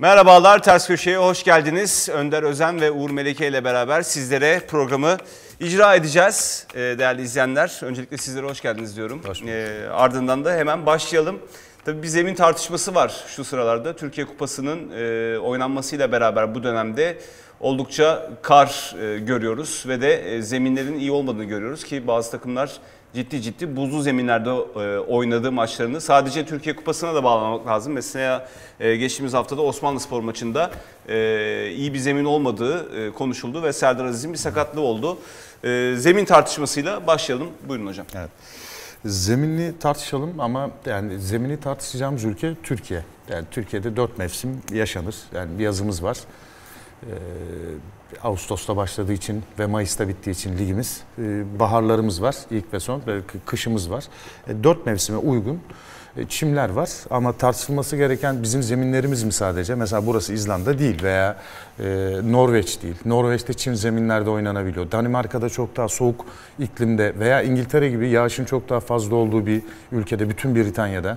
Merhabalar, Ters Köşe'ye hoş geldiniz. Önder Özen ve Uğur Meleke ile beraber sizlere programı icra edeceğiz değerli izleyenler. Öncelikle sizlere hoş geldiniz diyorum. Ardından da hemen başlayalım. Tabii bir zemin tartışması var şu sıralarda. Türkiye Kupası'nın oynanmasıyla beraber bu dönemde oldukça kar görüyoruz ve de zeminlerin iyi olmadığını görüyoruz ki bazı takımlar ciddi buzlu zeminlerde oynadığı maçlarını sadece Türkiye Kupası'na da bağlamak lazım. Mesela geçtiğimiz haftada Osmanlıspor maçında iyi bir zemin olmadığı konuşuldu ve Serdar Aziz'in bir sakatlığı oldu. Zemin tartışmasıyla başlayalım. Buyurun hocam. Evet. Zeminli tartışalım ama yani zemini tartışacağımız ülke Türkiye. Yani Türkiye'de 4 mevsim yaşanır. Yani bir yazımız var. Ağustos'ta başladığı için ve Mayıs'ta bittiği için ligimiz. Baharlarımız var ilk ve son ve kışımız var. 4 mevsime uygun çimler var ama tartışılması gereken bizim zeminlerimiz mi sadece? Mesela burası İzlanda değil veya Norveç değil. Norveç'te çim zeminlerde oynanabiliyor. Danimarka'da çok daha soğuk iklimde veya İngiltere gibi yağışın çok daha fazla olduğu bir ülkede, bütün Britanya'da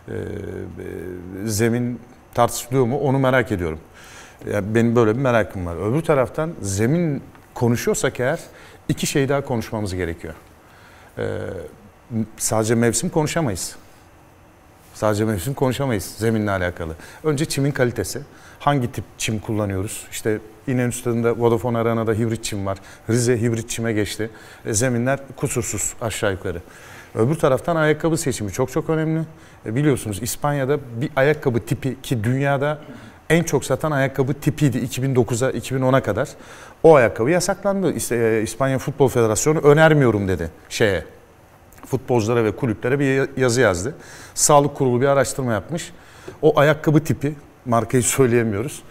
zemin tartışılıyor mu onu merak ediyorum. Yani benim böyle bir merakım var. Öbür taraftan zemin konuşuyorsak eğer iki şey daha konuşmamız gerekiyor. Sadece mevsim konuşamayız. Sadece mevsim konuşamayız zeminle alakalı. Önce çimin kalitesi. Hangi tip çim kullanıyoruz? İşte İnönü Stadı'nda, Vodafone Arena'da hibrit çim var. Rize hibrit çime geçti. Zeminler kusursuz aşağı yukarı. Öbür taraftan ayakkabı seçimi çok önemli. Biliyorsunuz İspanya'da bir ayakkabı tipi ki dünyada en çok satan ayakkabı tipiydi 2009'a 2010'a kadar. O ayakkabı yasaklandı. İspanya Futbol Federasyonu önermiyorum dedi futbolculara ve kulüplere bir yazı yazdı. Sağlık Kurulu bir araştırma yapmış. O ayakkabı tipi, markayı söyleyemiyoruz,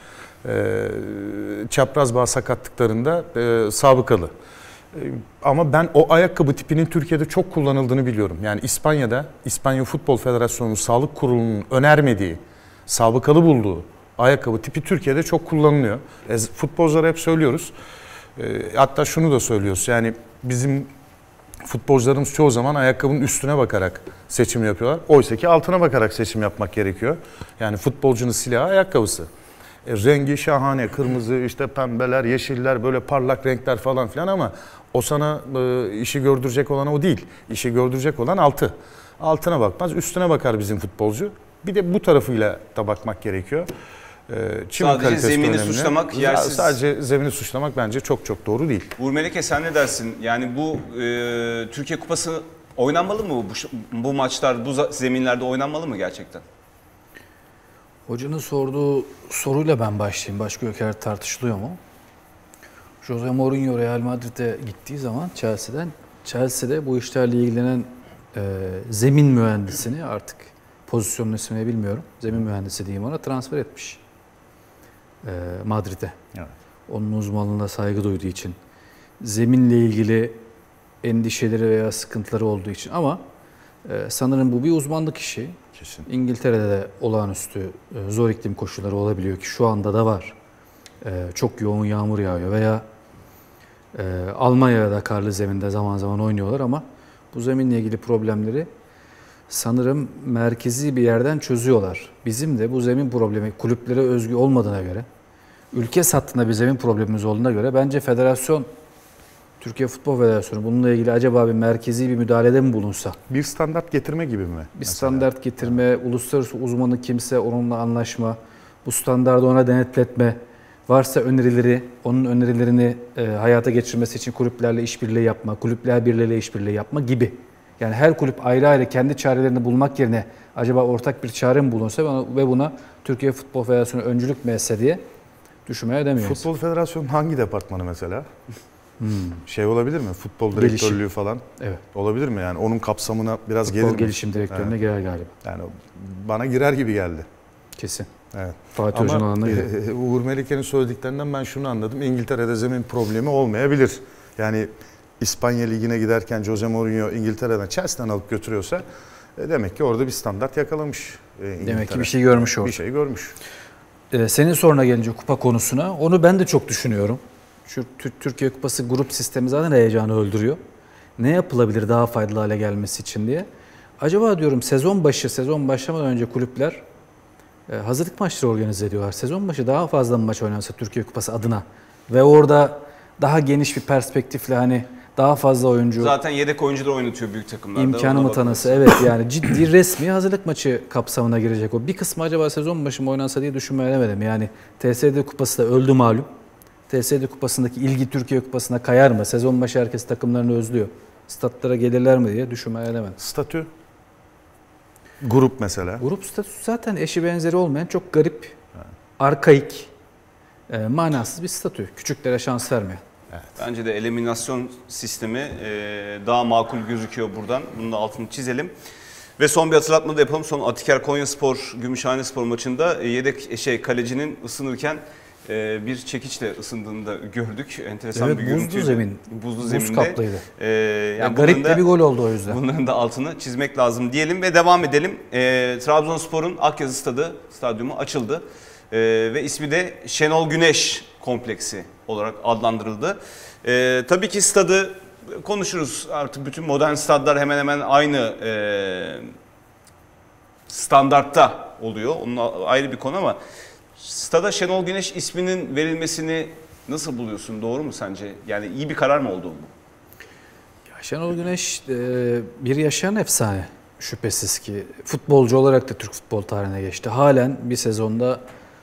çapraz bağ sakatlıklarında sabıkalı. Ama ben o ayakkabı tipinin Türkiye'de çok kullanıldığını biliyorum. Yani İspanya'da İspanya Futbol Federasyonu Sağlık Kurulu'nun önermediği, sabıkalı bulduğu ayakkabı tipi Türkiye'de çok kullanılıyor. Futbolculara hep söylüyoruz. Hatta şunu da söylüyoruz. Yani bizim futbolcularımız çoğu zaman ayakkabının üstüne bakarak seçim yapıyorlar. Oysa ki altına bakarak seçim yapmak gerekiyor. Yani futbolcunun silahı ayakkabısı. Rengi şahane, kırmızı, işte pembeler, yeşiller, böyle parlak renkler falan filan ama o sana işi gördürecek olan o değil. İşi gördürecek olan altı. Altına bakmaz, üstüne bakar bizim futbolcu. Bir de bu tarafıyla da bakmak gerekiyor. Sadece zemini suçlamak yersiz. Sadece zemini suçlamak bence çok doğru değil. Uğur Meleke sen ne dersin? Yani bu Türkiye Kupası oynanmalı mı? Bu maçlar bu zeminlerde oynanmalı mı gerçekten? Hocanın sorduğu soruyla ben başlayayım. Başka ülkeler tartışılıyor mu? Jose Mourinho Real Madrid'e gittiği zaman Chelsea'de bu işlerle ilgilenen zemin mühendisini, artık pozisyonun ismini bilmiyorum, zemin mühendisi diyeyim ona, transfer etmiş Madrid'e. Evet. Onun uzmanlığına saygı duyduğu için, zeminle ilgili endişeleri veya sıkıntıları olduğu için, ama sanırım bu bir uzmanlık işi. Kesin. İngiltere'de de olağanüstü zor iklim koşulları olabiliyor ki şu anda da var. Çok yoğun yağmur yağıyor veya Almanya'da karlı zeminde zaman zaman oynuyorlar ama bu zeminle ilgili problemleri sanırım merkezi bir yerden çözüyorlar. Bizim de bu zemin problemi kulüplere özgü olmadığına göre, ülke sattığında bir zemin problemimiz olduğuna göre bence federasyon, Türkiye Futbol Federasyonu bununla ilgili acaba bir merkezi bir müdahalede mi bulunsa? Bir standart getirme gibi mi? Bir mesela? Standart getirme, uluslararası uzmanı kimse onunla anlaşma, bu standardı ona denetletme, varsa önerileri, onun önerilerini hayata geçirmesi için kulüplerle işbirliği yapma, kulüpler birliğiyle işbirliği yapma gibi. Yani her kulüp ayrı ayrı kendi çarelerini bulmak yerine acaba ortak bir çare mi bulunsa ve buna Türkiye Futbol Federasyonu öncülük mü etse diye düşünmeye demiyoruz. Futbol Federasyonu hangi departmanı mesela? Şey olabilir mi? Futbol direktörlüğü falan. Evet. Olabilir mi? Yani onun kapsamına biraz Futbol gelir mi? Futbol gelişim direktörüne girer galiba. Yani bana girer gibi geldi. Kesin. Evet. Fatih Hoca'nın alanına girer. Uğur Melike'nin söylediklerinden ben şunu anladım. İngiltere'de zemin problemi olmayabilir. Yani İspanya Ligi'ne giderken Jose Mourinho İngiltere'den, Chelsea'den alıp götürüyorsa demek ki orada bir standart yakalamış İngiltere. Demek ki bir şey görmüş orada. Bir şey görmüş. Senin soruna gelince kupa konusuna, onu ben de çok düşünüyorum. Şu Türkiye Kupası grup sistemi zaten heyecanı öldürüyor. Ne yapılabilir daha faydalı hale gelmesi için diye. Acaba diyorum sezon başlamadan önce kulüpler hazırlık maçları organize ediyorlar. Sezon başı daha fazla maç oynansa Türkiye Kupası adına ve orada daha geniş bir perspektifle hani daha fazla oyuncu zaten yedek oyuncuları oynatıyor büyük takımlarda. İmkanı mı tanısı? Evet, yani ciddi resmi hazırlık maçı kapsamına girecek o. Bir kısmı acaba sezon başı mı oynansa diye düşünmeyemedim. Yani TSD Kupası da öldü malum. TSD Kupası'ndaki ilgi Türkiye Kupası'na kayar mı? Sezon başı herkes takımlarını özlüyor. Statlara gelirler mi diye düşünmeyemedim. Statü? Grup mesela. Grup statüsü zaten eşi benzeri olmayan çok garip, arkaik, manasız bir statü. Küçüklere şans vermeyen. Evet. Bence de eliminasyon sistemi daha makul gözüküyor buradan. Bunun da altını çizelim. Ve son bir hatırlatma da yapalım. Son Atiker Konyaspor Gümüşhanespor maçında yedek kalecinin ısınırken bir çekiçle ısındığını da gördük. Enteresan Evet, bir görüntüydü. buzlu zemin. Buzlu zeminde. Buz kaplıydı. Yani garip de bir gol oldu o yüzden. Bunların da altını çizmek lazım diyelim ve devam edelim. Trabzonspor'un Akyazı Stadyumu açıldı. Ve ismi de Şenol Güneş Kompleksi olarak adlandırıldı. Tabii ki stadı konuşuruz. Artık bütün modern stadlar hemen hemen aynı standartta oluyor. Onun ayrı bir konu ama stada Şenol Güneş isminin verilmesini nasıl buluyorsun? Doğru mu sence? Yani iyi bir karar mı oldu bu? Ya Şenol Güneş bir yaşayan efsane şüphesiz ki. Futbolcu olarak da Türk futbol tarihine geçti. Halen bir sezonda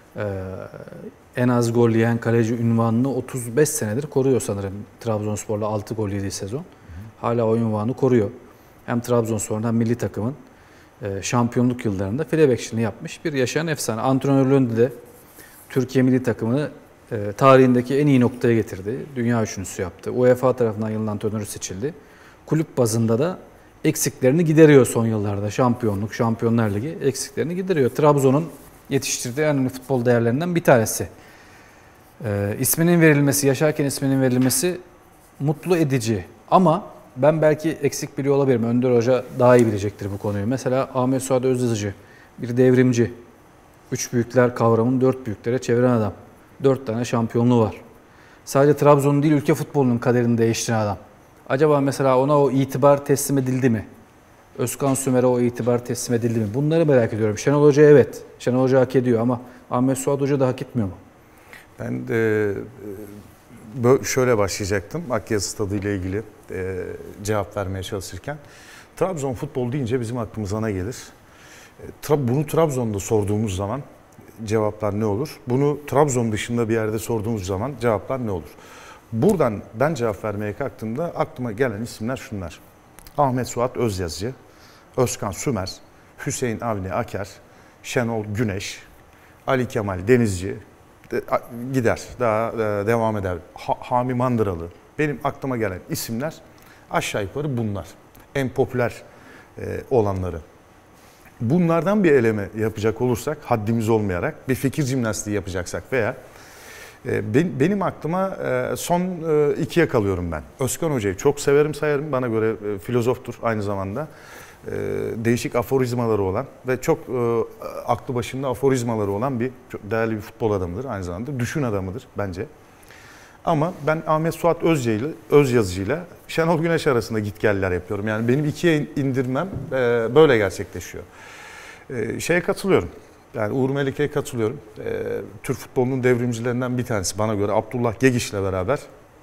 en az gol yiyen kaleci unvanını 35 senedir koruyor sanırım. Trabzonspor'la 6 gol yediği sezon. Hala o unvanı koruyor. Hem Trabzonspor'un hem milli takımın şampiyonluk yıllarında file bekçiliğini yapmış bir yaşayan efsane. Antrenörlüğünde de Türkiye milli takımını tarihindeki en iyi noktaya getirdi. Dünya üçüncüsü yaptı. UEFA tarafından yılın antrenörü seçildi. Kulüp bazında da eksiklerini gideriyor son yıllarda. Şampiyonluk, Şampiyonlar Ligi eksiklerini gideriyor. Trabzon'un yetiştirdiği en önemli futbol değerlerinden bir tanesi. İsminin verilmesi, yaşarken isminin verilmesi mutlu edici. Ama ben belki eksik biliyor olabilirim. Önder Hoca daha iyi bilecektir bu konuyu. Mesela Ahmet Suat Özyazıcı, bir devrimci. 3 büyükler kavramını 4 büyüklere çeviren adam. 4 tane şampiyonluğu var. Sadece Trabzon'un değil, ülke futbolunun kaderini değiştiren adam. Acaba mesela ona o itibar teslim edildi mi? Özkan Sümer'e o itibar teslim edildi mi? Bunları merak ediyorum. Şenol Hoca evet. Şenol Hoca hak ediyor ama Ahmet Suat Hoca da hak etmiyor mu? Ben de şöyle başlayacaktım Akyazı Stadı ile ilgili cevap vermeye çalışırken. Trabzon futbol deyince bizim aklımıza ne gelir? Bunu Trabzon'da sorduğumuz zaman cevaplar ne olur? Bunu Trabzon dışında bir yerde sorduğumuz zaman cevaplar ne olur? Buradan ben cevap vermeye kalktığımda aklıma gelen isimler şunlar. Ahmet Suat Özyazıcı, Özkan Sümer, Hüseyin Avni Aker, Şenol Güneş, Ali Kemal Denizci, gider, daha devam eder. Hami Mandıralı. Benim aklıma gelen isimler aşağı yukarı bunlar. En popüler olanları. Bunlardan bir eleme yapacak olursak, haddimiz olmayarak, bir fikir jimnastiği yapacaksak veya benim aklıma son ikiye kalıyorum ben. Özkan Hoca'yı çok severim, sayarım. Bana göre filozoftur aynı zamanda. Değişik aforizmaları olan ve çok aklı başında aforizmaları olan çok değerli bir futbol adamıdır aynı zamanda. Düşün adamıdır bence. Ama ben Ahmet Suat Özyazıcı ile Şenol Güneş arasında gitgeller yapıyorum. Yani benim ikiye indirmem böyle gerçekleşiyor. Şeye katılıyorum. Yani Uğur Melike'ye katılıyorum. Türk futbolunun devrimcilerinden bir tanesi bana göre Abdullah Gegiş'le beraber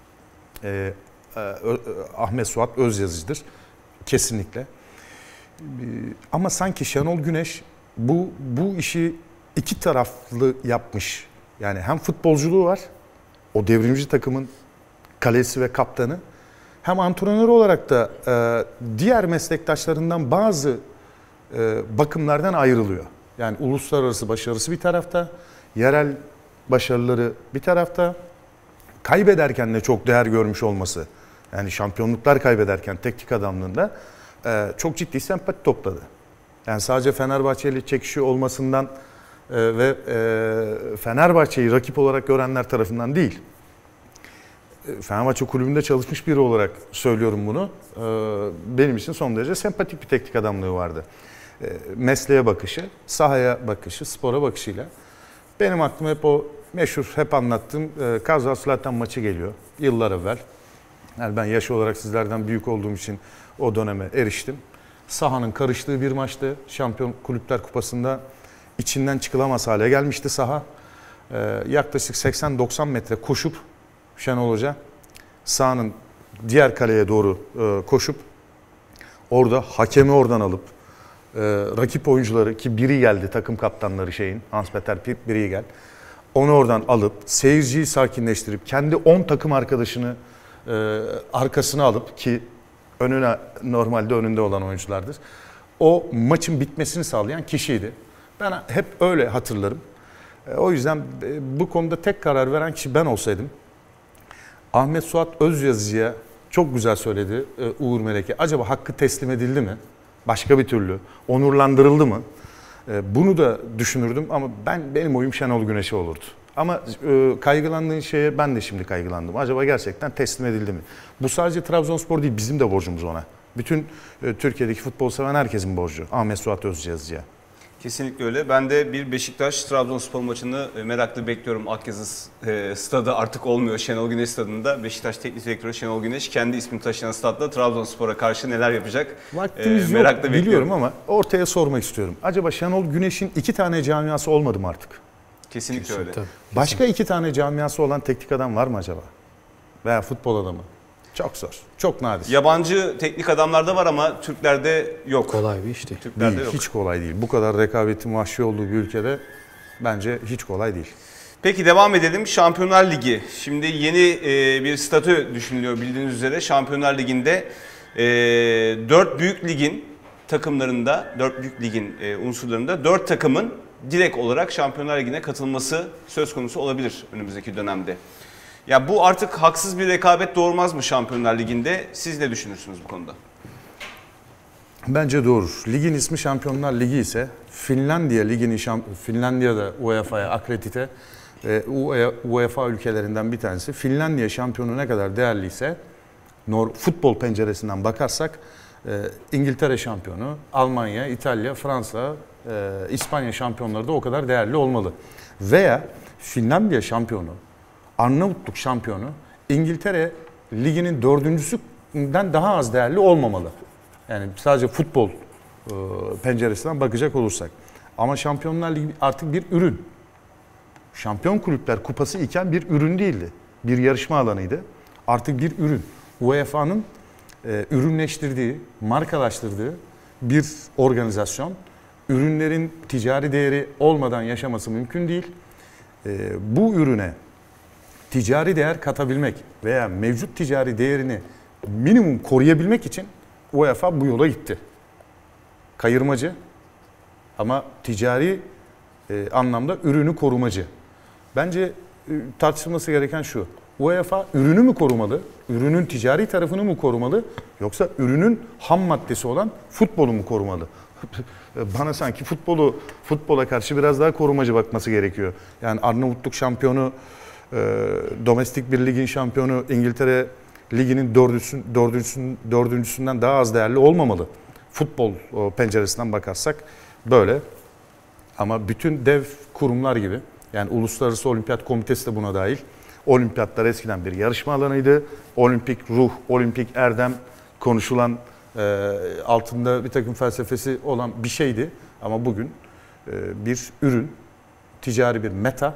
Ahmet Suat Özyazıcı'dır. Kesinlikle. Ama sanki Şenol Güneş bu işi iki taraflı yapmış. Yani hem futbolculuğu var, o devrimci takımın kalesi ve kaptanı, hem antrenör olarak da diğer meslektaşlarından bazı bakımlardan ayrılıyor. Yani uluslararası başarısı bir tarafta, yerel başarıları bir tarafta, kaybederken de çok değer görmüş olması, yani şampiyonluklar kaybederken teknik adamlığında çok ciddi sempati topladı. Yani sadece Fenerbahçe ile çekişiyor olmasından ve Fenerbahçe'yi rakip olarak görenler tarafından değil. Fenerbahçe kulübünde çalışmış biri olarak söylüyorum bunu. Benim için son derece sempatik bir teknik adamlığı vardı. Mesleğe bakışı, sahaya bakışı, spora bakışıyla. Benim aklıma hep o meşhur, hep anlattığım Kazas-Zlatan maçı geliyor yıllar evvel. Yani ben yaş olarak sizlerden büyük olduğum için o döneme eriştim. Sahanın karıştığı bir maçtı. Şampiyon Kulüpler Kupası'nda içinden çıkılamaz hale gelmişti saha. Yaklaşık 80-90 metre koşup Şenol Hoca sahanın diğer kaleye doğru koşup orada hakemi oradan alıp rakip oyuncuları, ki biri geldi takım kaptanları Hans-Peter Birigel, onu oradan alıp seyirciyi sakinleştirip kendi 10 takım arkadaşını arkasına alıp, ki normalde önünde olan oyunculardır, o maçın bitmesini sağlayan kişiydi. Ben hep öyle hatırlarım. O yüzden bu konuda tek karar veren kişi ben olsaydım, Ahmet Suat Özyazıcı'ya çok güzel söyledi Uğur Meleke. Acaba hakkı teslim edildi mi? Başka bir türlü. Onurlandırıldı mı? Bunu da düşünürdüm ama benim oyum Şenol Güneş'e olurdu. Ama kaygılandığın şeye ben de şimdi kaygılandım. Acaba gerçekten teslim edildi mi? Bu sadece Trabzonspor değil, bizim de borcumuz ona. Bütün Türkiye'deki futbol seven herkesin borcu Ahmet Suat Özyazıcı'ya. Kesinlikle öyle. Ben de bir Beşiktaş-Trabzonspor maçını merakla bekliyorum. Akyazı stadı artık olmuyor, Şenol Güneş stadında. Beşiktaş Teknik Direktörü Şenol Güneş kendi ismini taşıyan stadda Trabzonspor'a karşı neler yapacak? Vaktimiz yok, merakla biliyorum ama ortaya sormak istiyorum. Acaba Şenol Güneş'in 2 tane camiası olmadı mı artık? Kesinlikle öyle. Tabii. Başka 2 tane camiası olan teknik adam var mı acaba? Veya futbol adamı? Çok zor, çok nadir. Yabancı teknik adamlarda var ama Türklerde yok. Kolay bir iş değil. Türklerde Değil, yok. hiç kolay değil. Bu kadar rekabetin vahşi olduğu bir ülkede bence hiç kolay değil. Peki devam edelim. Şampiyonlar Ligi. Şimdi yeni bir statü düşünülüyor bildiğiniz üzere. Şampiyonlar Ligi'nde 4 büyük ligin takımlarında, 4 büyük ligin unsurlarında 4 takımın direkt olarak Şampiyonlar Ligi'ne katılması söz konusu olabilir önümüzdeki dönemde. Ya bu artık haksız bir rekabet doğurmaz mı Şampiyonlar Ligi'nde? Siz ne düşünürsünüz bu konuda? Bence doğru. Ligin ismi Şampiyonlar Ligi ise Finlandiya Ligi'nin Finlandiya'da UEFA'ya akredite UEFA ülkelerinden bir tanesi. Finlandiya şampiyonu ne kadar değerliyse futbol penceresinden bakarsak İngiltere şampiyonu, Almanya, İtalya, Fransa, İspanya şampiyonları da o kadar değerli olmalı. Veya Finlandiya şampiyonu, Arnavutluk şampiyonu İngiltere liginin 4.'sünden daha az değerli olmamalı. Yani sadece futbol penceresinden bakacak olursak. Ama Şampiyonlar Ligi artık bir ürün. Şampiyon Kulüpler Kupası iken bir ürün değildi. Bir yarışma alanıydı. Artık bir ürün. UEFA'nın ürünleştirdiği, markalaştırdığı bir organizasyon. Ürünlerin ticari değeri olmadan yaşaması mümkün değil. Bu ürüne ticari değer katabilmek veya mevcut ticari değerini minimum koruyabilmek için UEFA bu yola gitti. Kayırmacı ama ticari anlamda ürünü korumacı. Bence tartışılması gereken şu: UEFA ürünü mü korumalı, ürünün ticari tarafını mı korumalı, yoksa ürünün ham maddesi olan futbolu mu korumalı? Bana sanki futbola karşı biraz daha korumacı bakması gerekiyor. Yani Arnavutluk şampiyonu, domestik bir ligin şampiyonu İngiltere liginin dördüncüsünden daha az değerli olmamalı. Futbol penceresinden bakarsak böyle. Ama bütün dev kurumlar gibi, yani Uluslararası Olimpiyat Komitesi de buna dahil. Olimpiyatlar eskiden bir yarışma alanıydı. Olimpik ruh, olimpik erdem konuşulan, altında bir takım felsefesi olan bir şeydi. Ama bugün bir ürün, ticari bir meta.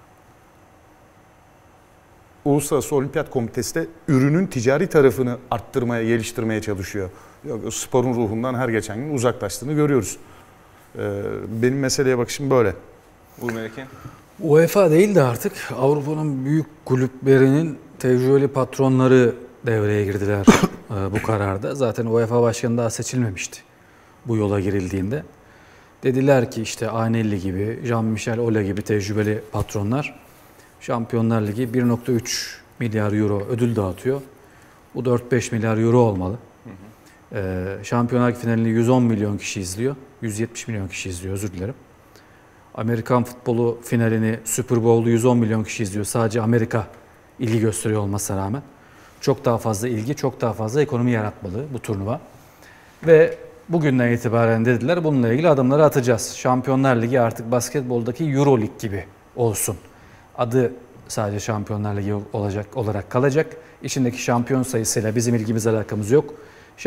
Uluslararası Olimpiyat Komitesi de ürünün ticari tarafını arttırmaya, geliştirmeye çalışıyor. Sporun ruhundan her geçen gün uzaklaştığını görüyoruz. Benim meseleye bakışım böyle. Uğur Meleke? UEFA değil de artık Avrupa'nın büyük kulüplerinin tecrübeli patronları devreye girdiler bu kararda. Zaten UEFA başkanı daha seçilmemişti bu yola girildiğinde. Dediler ki işte Agnelli gibi, Jean-Michel Aulas gibi tecrübeli patronlar Şampiyonlar Ligi 1.3 milyar euro ödül dağıtıyor. Bu 4-5 milyar euro olmalı. Şampiyonlar Ligi finalini 110 milyon kişi izliyor. 170 milyon kişi izliyor, özür dilerim. Amerikan futbolu finalini, Super Bowl'u 110 milyon kişi izliyor. Sadece Amerika ilgi gösteriyor olmasına rağmen. Çok daha fazla ilgi, çok daha fazla ekonomi yaratmalı bu turnuva. Ve bugünden itibaren dediler bununla ilgili adımları atacağız. Şampiyonlar Ligi artık basketboldaki Euro Lig gibi olsun. Adı sadece Şampiyonlar Ligi olarak kalacak. İçindeki şampiyon sayısıyla bizim ilgimiz alakamız yok.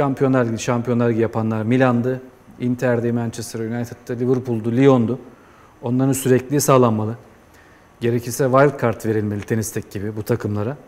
Şampiyonlar Ligi yapanlar Milan'dı, Inter'di, Manchester United'dı, Liverpool'du, Lyon'du. Onların sürekliliği sağlanmalı. Gerekirse wild card verilmeli tenisteki gibi bu takımlara.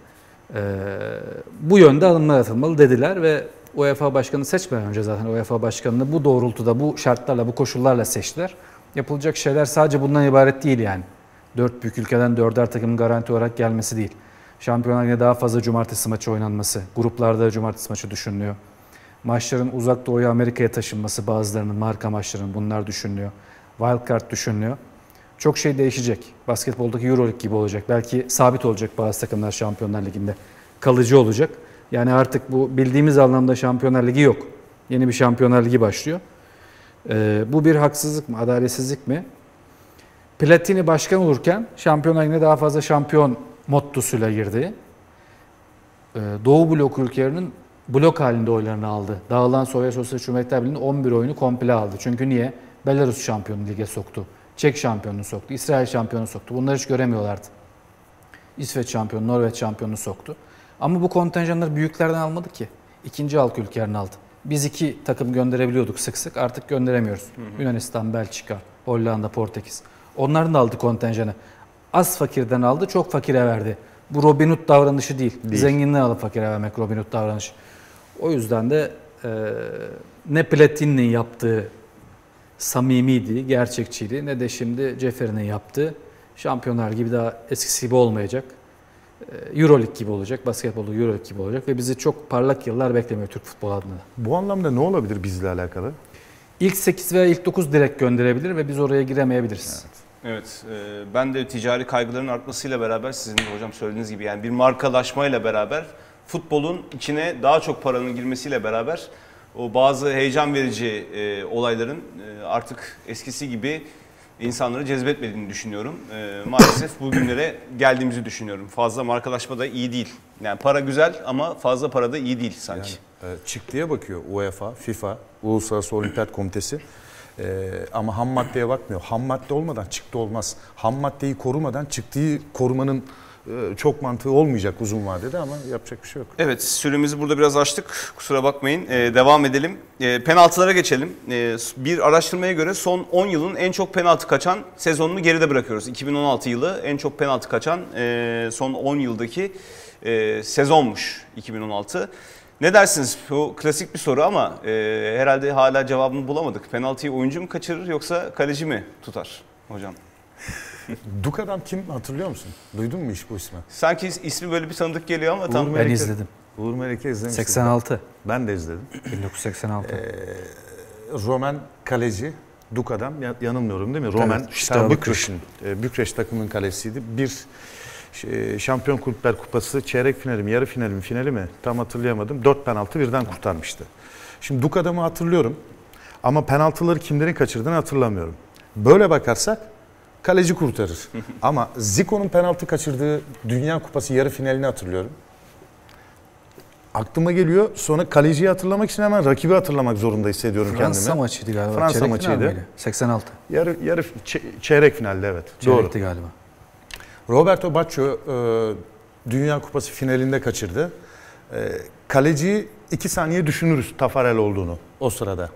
Bu yönde adımlar atılmalı dediler ve UEFA Başkanı seçmeden önce zaten UEFA Başkanı'nı bu doğrultuda, bu şartlarla, bu koşullarla seçtiler. Yapılacak şeyler sadece bundan ibaret değil yani. 4 büyük ülkeden 4'er takımın garanti olarak gelmesi değil. Şampiyonlar Ligi'nde daha fazla cumartesi maçı oynanması, gruplarda cumartesi maçı düşünülüyor. Maçların uzak doğuya, Amerika'ya taşınması, bazılarının marka maçlarının, bunlar düşünülüyor. Wildcard düşünülüyor. Çok şey değişecek. Basketboldaki Euroleague gibi olacak. Belki sabit olacak bazı takımlar Şampiyonlar Ligi'nde. Kalıcı olacak. Yani artık bu bildiğimiz anlamda Şampiyonlar Ligi yok. Yeni bir Şampiyonlar Ligi başlıyor. Bu bir haksızlık mı, adaletsizlik mi? Platini başkan olurken Şampiyonlar Ligi'ne daha fazla şampiyon mottosuyla girdi. Doğu blok ülkelerinin blok halinde oylarını aldı. Dağılan Sovyet Sosyalist Cumhuriyetler Birliği'nin 11 oyunu komple aldı. Çünkü niye? Belarus şampiyonu lige soktu. Çek şampiyonunu soktu. İsrail şampiyonu soktu. Bunları hiç göremiyorlardı. İsveç şampiyonu, Norveç şampiyonunu soktu. Ama bu kontenjanları büyüklerden almadı ki. İkinci halk ülkelerini aldı. Biz 2 takım gönderebiliyorduk sık sık. Artık gönderemiyoruz. Yunanistan, Belçika, Hollanda, Portekiz. Onların da aldı kontenjanı. Az fakirden aldı, çok fakire verdi. Bu Robin Hood davranışı değil. Zenginden alıp fakire vermek Robin Hood davranışı. O yüzden de ne Platini'nin yaptığı samimiydi, gerçekçiydi, ne de şimdi Ceferi'nin yaptığı Şampiyonlar gibi daha eskisi gibi olmayacak. Euroleague gibi olacak, basketbolda Euroleague gibi olacak ve bizi çok parlak yıllar beklemiyor Türk futbolu adına. Bu anlamda ne olabilir bizle alakalı? İlk 8 veya ilk 9 direkt gönderebilir ve biz oraya giremeyebiliriz. Evet, ben de ticari kaygıların artmasıyla beraber sizin de hocam söylediğiniz gibi yani bir markalaşmayla beraber futbolun içine daha çok paranın girmesiyle beraber o bazı heyecan verici olayların artık eskisi gibi insanları cezbetmediğini düşünüyorum. Maalesef bugünlere geldiğimizi düşünüyorum. Fazla markalaşma da iyi değil. Yani para güzel ama fazla para da iyi değil sanki. Yani, çıktıya bakıyor UEFA, FIFA, Uluslararası Olimpiyat Komitesi. Ama ham maddeye bakmıyor. Ham madde olmadan çıktı olmaz. Ham maddeyi korumadan çıktığı korumanın çok mantığı olmayacak uzun vadede ama yapacak bir şey yok. Evet, süremizi burada biraz açtık. Kusura bakmayın. Devam edelim. Penaltılara geçelim. Bir araştırmaya göre son 10 yılın en çok penaltı kaçan sezonunu geride bırakıyoruz. 2016 yılı en çok penaltı kaçan son 10 yıldaki sezonmuş 2016. Ne dersiniz? Bu klasik bir soru ama herhalde hala cevabını bulamadık. Penaltıyı oyuncu mu kaçırır yoksa kaleci mi tutar hocam? Duka'dan kim hatırlıyor musun? Duydun mu hiç bu ismi? Sanki ismi böyle bir tanıdık geliyor ama tam... Ben izledim. Uğur Meleke izlemiştim. 86. Ben de izledim. 1986. Roman kaleci Duka'dan yanılmıyorum değil mi? Roman Evet, Steaua Bükreş'in Bükreş takımının kalesiydi. Bir Şampiyon Kulüpler Kupası çeyrek finali mi, yarı finali mi, finali mi tam hatırlayamadım. 4 penaltı birden kurtarmıştı. Şimdi Duka'da mı hatırlıyorum ama penaltıları kimlerin kaçırdığını hatırlamıyorum. Böyle bakarsak kaleci kurtarır. Ama Zico'nun penaltı kaçırdığı Dünya Kupası yarı finalini hatırlıyorum. Aklıma geliyor. Sonra kaleciyi hatırlamak için hemen rakibi hatırlamak zorunda hissediyorum kendimi. Fransa maçıydı galiba. Fransa Çeyrek maçıydı. final miydi? 86. Çeyrek finalde evet. Çeyrekti Doğru. galiba. Roberto Baggio Dünya Kupası finalinde kaçırdı. Kaleciyi 2 saniye düşünürüz Tafarel olduğunu o sırada.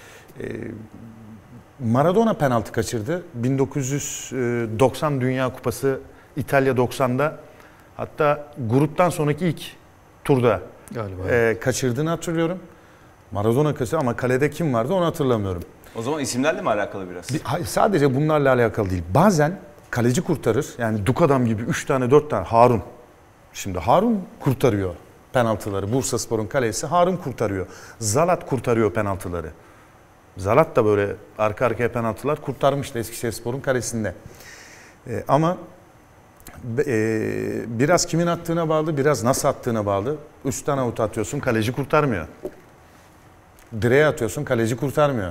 Maradona penaltı kaçırdı. 1990 Dünya Kupası İtalya 90'da hatta gruptan sonraki ilk turda Galiba. kaçırdığını hatırlıyorum. Maradona kaçırdı ama kalede kim vardı onu hatırlamıyorum. O zaman isimlerle mi alakalı biraz? Hayır, sadece bunlarla alakalı değil. Bazen kaleci kurtarır. Yani Dukadam gibi 3 tane 4 tane Harun. Şimdi Harun kurtarıyor penaltıları. Bursaspor'un kalesi Harun kurtarıyor. Zalat kurtarıyor penaltıları. Zalat da böyle arka arkaya penaltılar kurtarmıştı Eskişehirspor'un kalesinde. Ama biraz kimin attığına bağlı, biraz nasıl attığına bağlı. 3 tane avuta atıyorsun, kaleci kurtarmıyor. Direğe atıyorsun, kaleci kurtarmıyor.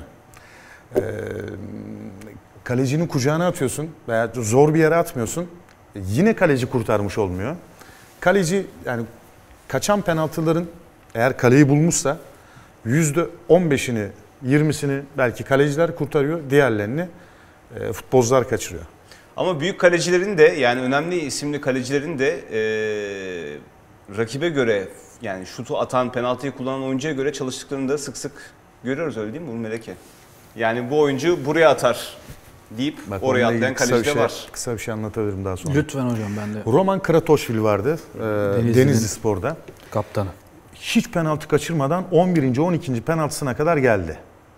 Kalecinin kucağına atıyorsun veya zor bir yere atmıyorsun. Yine kaleci kurtarmış olmuyor. Kaleci yani kaçan penaltıların eğer kaleyi bulmuşsa %15'ini 20'sini belki kaleciler kurtarıyor, diğerlerini futbolcular kaçırıyor. Ama büyük kalecilerin de yani önemli isimli kalecilerin de rakibe göre yani şutu atan, penaltıyı kullanan oyuncuya göre çalıştıklarını da sık sık görüyoruz öyle değil mi Uğur Meleke? Yani bu oyuncu buraya atar deyip Bak, oraya onunla atlayan ilgili kaleci de var. Kısa bir şey anlatabilirim daha sonra. Lütfen hocam, ben de. Roman Kratoşvili vardı Denizli Spor'da. Kaptanı. Hiç penaltı kaçırmadan 11. 12. penaltısına kadar geldi.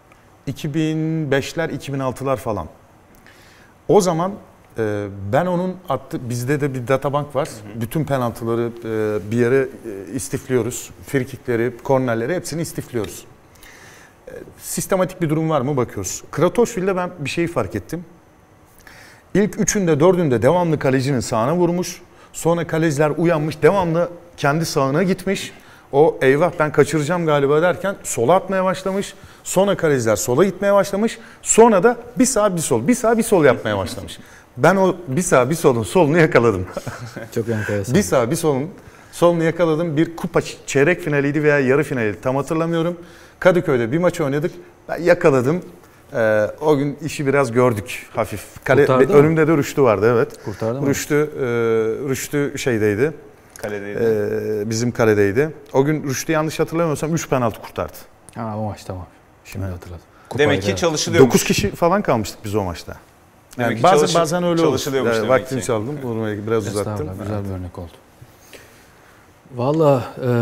2005'ler 2006'lar falan. O zaman ben onun bizde de bir databank var. Bütün penaltıları bir yere istifliyoruz. Frikikleri, kornerleri hepsini istifliyoruz. Sistematik bir durum var mı bakıyoruz. Kratoşvili'de ben bir şeyi fark ettim. İlk 3'ünde 4'ünde devamlı kalecinin sağına vurmuş. Sonra kaleciler uyanmış, devamlı kendi sağına gitmiş. O eyvah ben kaçıracağım galiba derken sola atmaya başlamış. Sonra kaleciler sola gitmeye başlamış. Sonra da bir sağ bir sol, bir sağ bir sol yapmaya başlamış. Ben o bir sağ bir solun solunu yakaladım. Çok enteresan. Bir sağ bir solun solunu yakaladım. Bir kupa çeyrek finaliydi veya yarı finaliydi tam hatırlamıyorum. Kadıköy'de bir maç oynadık. Ben yakaladım. O gün işi biraz gördük hafif. Önümde de Rüştü vardı, evet. Kurtardı mı? Rüştü şeydeydi. Kaledeydi. Bizim kaledeydi. O gün Rüştü yanlış hatırlamıyorsam 3 penaltı kurtardı. Ha, o maç tamam. Şimdi hatırladım. Demek ki çalışılıyormuş. 9 kişi falan kalmıştık biz o maçta. Yani Demek ki bazen öyle çalışılıyormuş olur. demek Vaktini ki. çaldım. Biraz uzattım. Güzel bir örnek oldu. Valla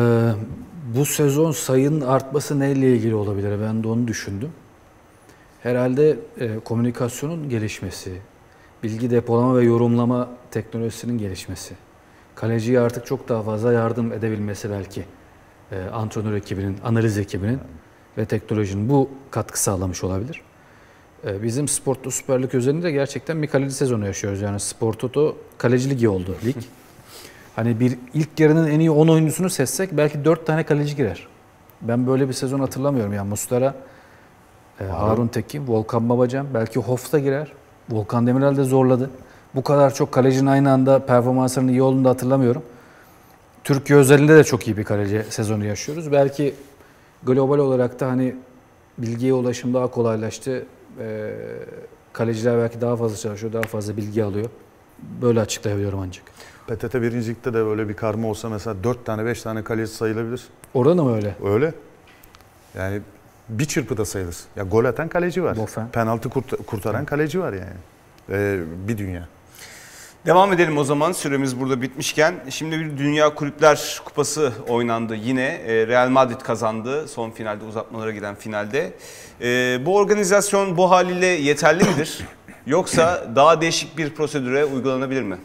bu sezon sayının artması neyle ilgili olabilir? Ben de onu düşündüm. Herhalde komünikasyonun gelişmesi, bilgi depolama ve yorumlama teknolojisinin gelişmesi, kaleciye artık çok daha fazla yardım edebilmesi belki antrenör ekibinin, analiz ekibinin ve teknolojinin bu katkı sağlamış olabilir. Bizim Spor Toto Süper Lig özelinde gerçekten bir kaleci sezonu yaşıyoruz. Yani Spor Toto kaleci ligi oldu lig. Hani bir ilk yarının en iyi 10 oyuncusunu seçsek belki 4 tane kaleci girer. Ben böyle bir sezon hatırlamıyorum. Yani Muslera, Harun Tekin, Volkan Babacan, belki Hoff da girer. Volkan Demirel de zorladı. Bu kadar çok kalecinin aynı anda performanslarının iyi olduğunu da hatırlamıyorum. Türkiye özelinde de çok iyi bir kaleci sezonu yaşıyoruz. Belki global olarak da hani bilgiye ulaşım daha kolaylaştı. Kaleciler belki daha fazla çalışıyor, daha fazla bilgi alıyor. Böyle açıklayabiliyorum ancak. PTT birincilikte de böyle bir karma olsa mesela 4 tane 5 tane kaleci sayılabilir. Orada da mı öyle? Öyle. Yani bir çırpıda sayılır. Ya gol atan kaleci var. Bofen. Penaltı kurtaran kaleci var yani. Bir dünya. Devam edelim o zaman, süremiz burada bitmişken. Şimdi bir Dünya Kulüpler Kupası oynandı yine. Real Madrid kazandı son finalde, uzatmalara giden finalde. Bu organizasyon bu haliyle yeterli midir? Yoksa daha değişik bir prosedüre uygulanabilir mi?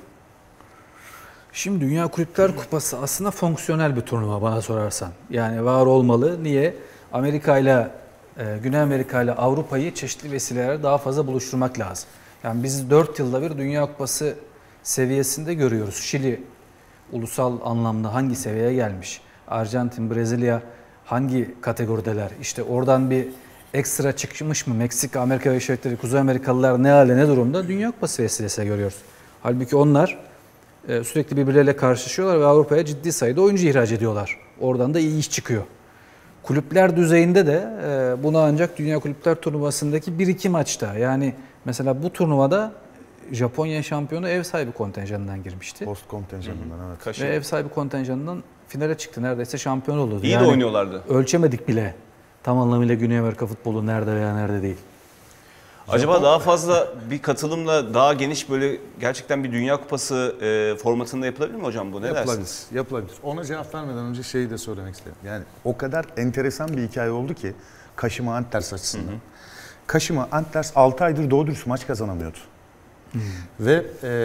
Şimdi Dünya Kulüpler Kupası aslında fonksiyonel bir turnuva bana sorarsan. Yani var olmalı. Niye? Amerika ile Güney Amerika ile Avrupa'yı çeşitli vesilelerle daha fazla buluşturmak lazım. Yani biz 4 yılda bir Dünya Kupası seviyesinde görüyoruz. Şili ulusal anlamda hangi seviyeye gelmiş? Arjantin, Brezilya hangi kategorideler? İşte oradan bir ekstra çıkmış mı? Meksika, Amerika Birleşik Devletleri, Kuzey Amerikalılar ne hale ne durumda? Dünya Kupası vesilesiyle görüyoruz. Halbuki onlar sürekli birbirleriyle karşılaşıyorlar ve Avrupa'ya ciddi sayıda oyuncu ihraç ediyorlar. Oradan da iyi iş çıkıyor. Kulüpler düzeyinde de bunu ancak Dünya Kulüpler Turnuvası'ndaki 1-2 maçta, yani mesela bu turnuvada Japonya şampiyonu ev sahibi kontenjanından girmişti. Post kontenjanından, evet. Ve ev sahibi kontenjanından finale çıktı. Neredeyse şampiyon oldu. İyi de oynuyorlardı. Ölçemedik bile tam anlamıyla Güney Amerika futbolu nerede veya nerede değil. Acaba daha fazla bir katılımla daha geniş böyle gerçekten bir Dünya Kupası formatında yapılabilir mi hocam bu? Ne dersiniz? Yapılabilir. Ona cevap vermeden önce şeyi de söylemek istedim. Yani o kadar enteresan bir hikaye oldu ki Kashima Antlers açısından. Kashima Antlers 6 aydır doğru dürüst maç kazanamıyordu. Ve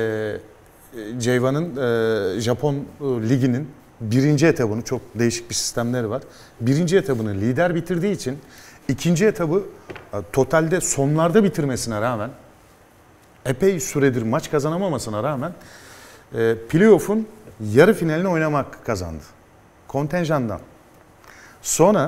Ceyvan'ın Japon liginin birinci etabını, çok değişik bir sistemleri var. Birinci etabını lider bitirdiği için ikinci etabı totalde sonlarda bitirmesine rağmen, epey süredir maç kazanamamasına rağmen playoff'un yarı finalini oynamak kazandı. Kontenjandan. Sonra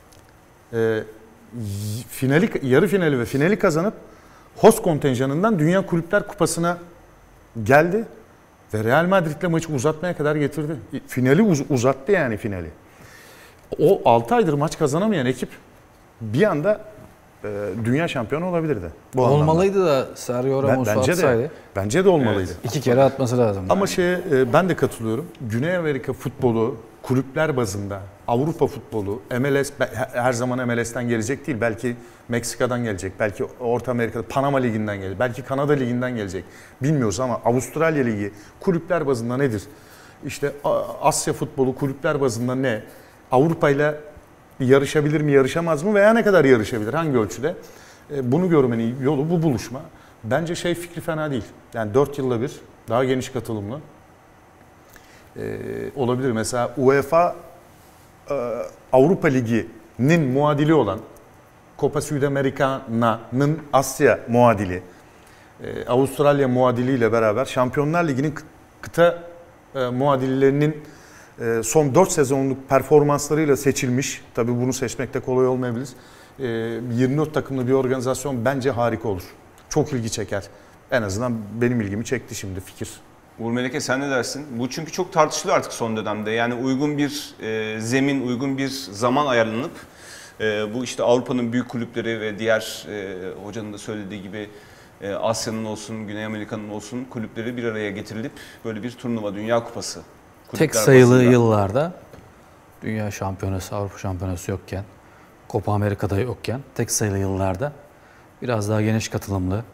yarı finali ve finali kazanıp host kontenjanından Dünya Kulüpler Kupası'na geldi ve Real Madrid'le maçı uzatmaya kadar getirdi. Finali uzattı yani finali. O 6 aydır maç kazanamayan ekip bir anda dünya şampiyonu olabilirdi. Bu Olmalıydı anlamda. da Sergio Ramos atsaydı. Bence de olmalıydı. Evet. 2 kere atması lazım. Ama ben de katılıyorum. Güney Amerika futbolu kulüpler bazında Avrupa futbolu, MLS her zaman MLS'ten gelecek değil. Belki Meksika'dan gelecek, belki Orta Amerika'da Panama Ligi'nden gelecek, belki Kanada Ligi'nden gelecek. Bilmiyoruz ama Avustralya Ligi kulüpler bazında nedir? İşte Asya futbolu kulüpler bazında ne? Avrupa ile yarışabilir mi, yarışamaz mı veya ne kadar yarışabilir, hangi ölçüde? Bunu görmenin yolu bu buluşma. Bence fikri fena değil. Yani 4 yılda bir daha geniş katılımlı olabilir. Mesela UEFA Avrupa Ligi'nin muadili olan Copa Sudamericana'nın Asya muadili, Avustralya muadiliyle beraber Şampiyonlar Ligi'nin kıta muadillerinin son 4 sezonluk performanslarıyla seçilmiş. Tabii bunu seçmek de kolay olmayabilir. 24 takımlı bir organizasyon bence harika olur. Çok ilgi çeker. En azından benim ilgimi çekti şimdi fikir. Uğur Meleke sen ne dersin? Bu çünkü çok tartışılıyor artık son dönemde. Yani uygun bir zemin, uygun bir zaman ayarlanıp bu işte Avrupa'nın büyük kulüpleri ve diğer hocanın da söylediği gibi Asya'nın olsun, Güney Amerika'nın olsun kulüpleri bir araya getirilip böyle bir turnuva, Dünya Kupası. Tek sayılı yıllarda Dünya Şampiyonası, Avrupa Şampiyonası yokken, Copa Amerika'da yokken tek sayılı yıllarda biraz daha geniş katılımlı,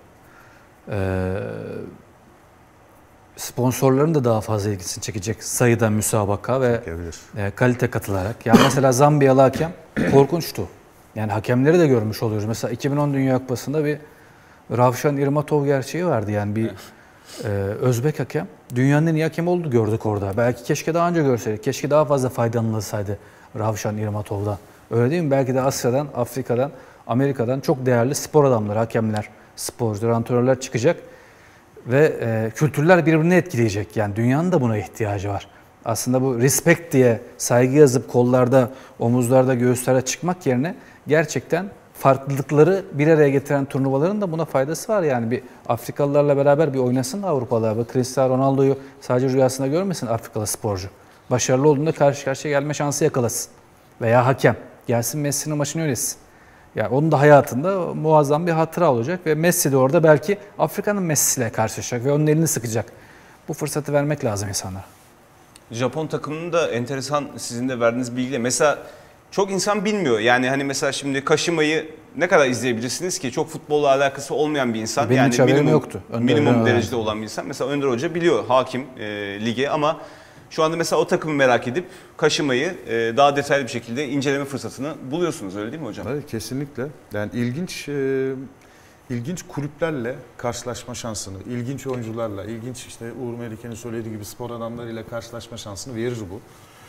sponsorların da daha fazla ilgisini çekecek sayıda müsabaka ve kalite katılarak. Yani mesela Zambiyalı hakem korkunçtu. Yani hakemleri de görmüş oluyoruz. Mesela 2010 Dünya Kupası'nda bir Ravşan İrmatov gerçeği vardı. Yani bir Özbek hakem. Dünyanın en iyi hakemi oldu gördük orada. Belki keşke daha önce görseydik. Keşke daha fazla faydalanılsaydı Ravşan İrmatov'dan. Öyle değil mi? Belki de Asya'dan, Afrika'dan, Amerika'dan çok değerli spor adamları, hakemler, sporcular, antrenörler çıkacak. Ve kültürler birbirini etkileyecek. Yani dünyanın da buna ihtiyacı var. Aslında bu respect diye saygı yazıp kollarda, omuzlarda, göğüslerde çıkmak yerine gerçekten farklılıkları bir araya getiren turnuvaların da buna faydası var. Yani bir Afrikalılarla beraber bir oynasın da Avrupalılar. Bak Cristiano Ronaldo'yu sadece rüyasında görmesin Afrikalı sporcu. Başarılı olduğunda karşı karşıya gelme şansı yakalasın. Veya hakem gelsin Messi'nin maçını yönetsin. Yani onun da hayatında muazzam bir hatıra olacak ve Messi de orada belki Afrika'nın Messi'yle karşılaşacak ve onun elini sıkacak. Bu fırsatı vermek lazım insanlara. Japon takımının da enteresan sizin de verdiğiniz bilgiyle. Mesela çok insan bilmiyor. Yani hani mesela şimdi Kashima'yı ne kadar izleyebilirsiniz ki? Çok futbolla alakası olmayan bir insan. Benim hiç haberim yoktu. Minimum derecede olan bir insan. Mesela Önder Hoca biliyor hakim lige ama şu anda mesela o takımı merak edip Kashima'yı daha detaylı bir şekilde inceleme fırsatını buluyorsunuz, öyle değil mi hocam? Evet, kesinlikle. Yani ilginç kulüplerle karşılaşma şansını, ilginç oyuncularla, ilginç işte Uğur Melike'nin söylediği gibi spor adamlarıyla karşılaşma şansını verir bu.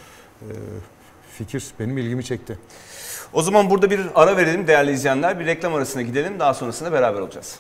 Fikir benim ilgimi çekti. O zaman burada bir ara verelim değerli izleyenler. Bir reklam arasına gidelim. Daha sonrasında beraber olacağız.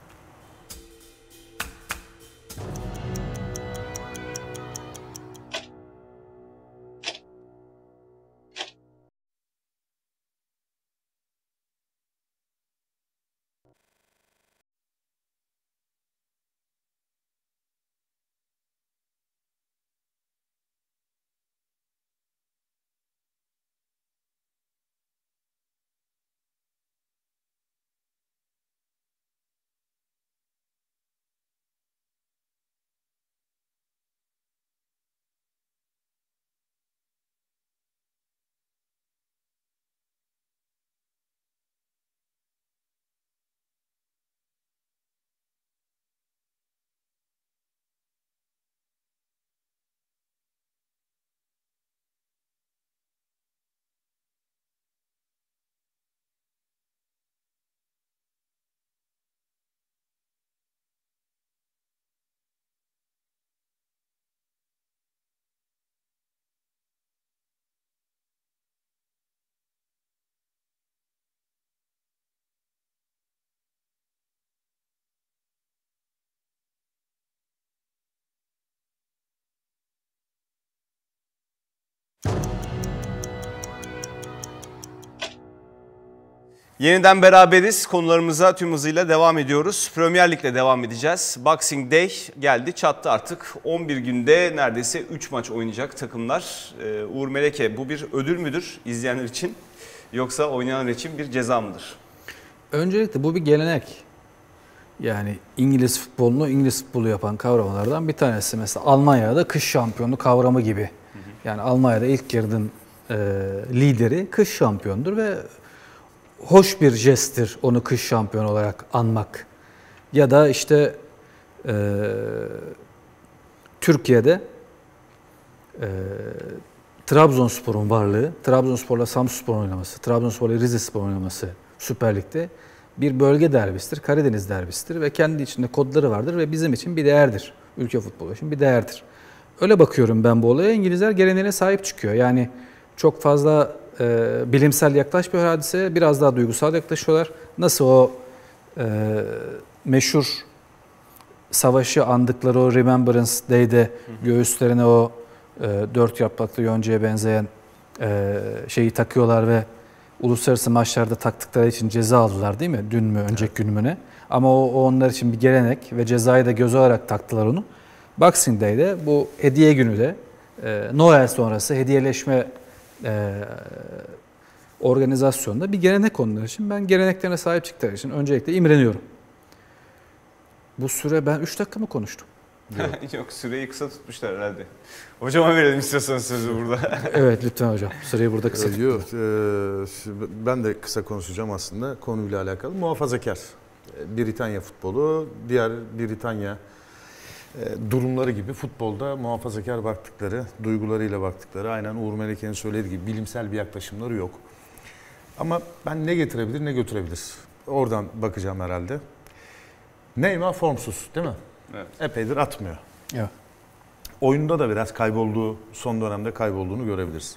Yeniden beraberiz. Konularımıza tüm hızıyla devam ediyoruz. Premier Lig'le devam edeceğiz. Boxing Day geldi, çattı artık. 11 günde neredeyse 3 maç oynayacak takımlar. Uğur Meleke, bu bir ödül müdür izleyenler için yoksa oynayanlar için bir ceza mıdır? Öncelikle bu bir gelenek. Yani İngiliz futbolunu İngiliz futbolu yapan kavramlardan bir tanesi. Mesela Almanya'da kış şampiyonu kavramı gibi. Yani Almanya'da ilk yarının lideri kış şampiyondur ve hoş bir jesttir onu kış şampiyon olarak anmak. Ya da işte Türkiye'de Trabzonspor'un varlığı, Trabzonspor'la Samsunspor oynaması, Trabzonspor'la Rizespor oynaması Süper Lig'de bir bölge derbisidir, Karadeniz derbisidir ve kendi içinde kodları vardır ve bizim için bir değerdir. Ülke futbolu için bir değerdir. Öyle bakıyorum ben bu olaya. İngilizler geleneğine sahip çıkıyor. Yani çok fazla bilimsel yaklaşmıyor hadiseye, biraz daha duygusal yaklaşıyorlar. Nasıl o meşhur savaşı andıkları o Remembrance Day'de göğüslerine o 4 yapraklı yoncaya benzeyen şeyi takıyorlar ve uluslararası maçlarda taktıkları için ceza aldılar değil mi? Dün mü, önceki gün mü ne? Ama o onlar için bir gelenek ve cezayı da göze alarak taktılar onu. Boxing Day'de bu hediye günü de Noel sonrası hediyeleşme organizasyonda bir gelenek onlar için. Ben geleneklerine sahip çıktıkları için öncelikle imreniyorum. Bu süre ben 3 dakika mı konuştum? Yok, süreyi kısa tutmuşlar herhalde. Hocama verelim istiyorsanız sözü burada. Evet lütfen hocam. Süreyi burada kısa tutun. Yok, ben de kısa konuşacağım aslında konuyla alakalı. Muhafazakar. Britanya futbolu, diğer Britanya durumları gibi futbolda muhafazakar baktıkları, duygularıyla baktıkları, aynen Uğur Meleke'nin söylediği gibi bilimsel bir yaklaşımları yok. Ama ben ne getirebilir ne götürebilir? Oradan bakacağım herhalde. Neymar formsuz değil mi? Evet. Epeydir atmıyor. Evet. Oyunda da biraz son dönemde kaybolduğunu görebiliriz.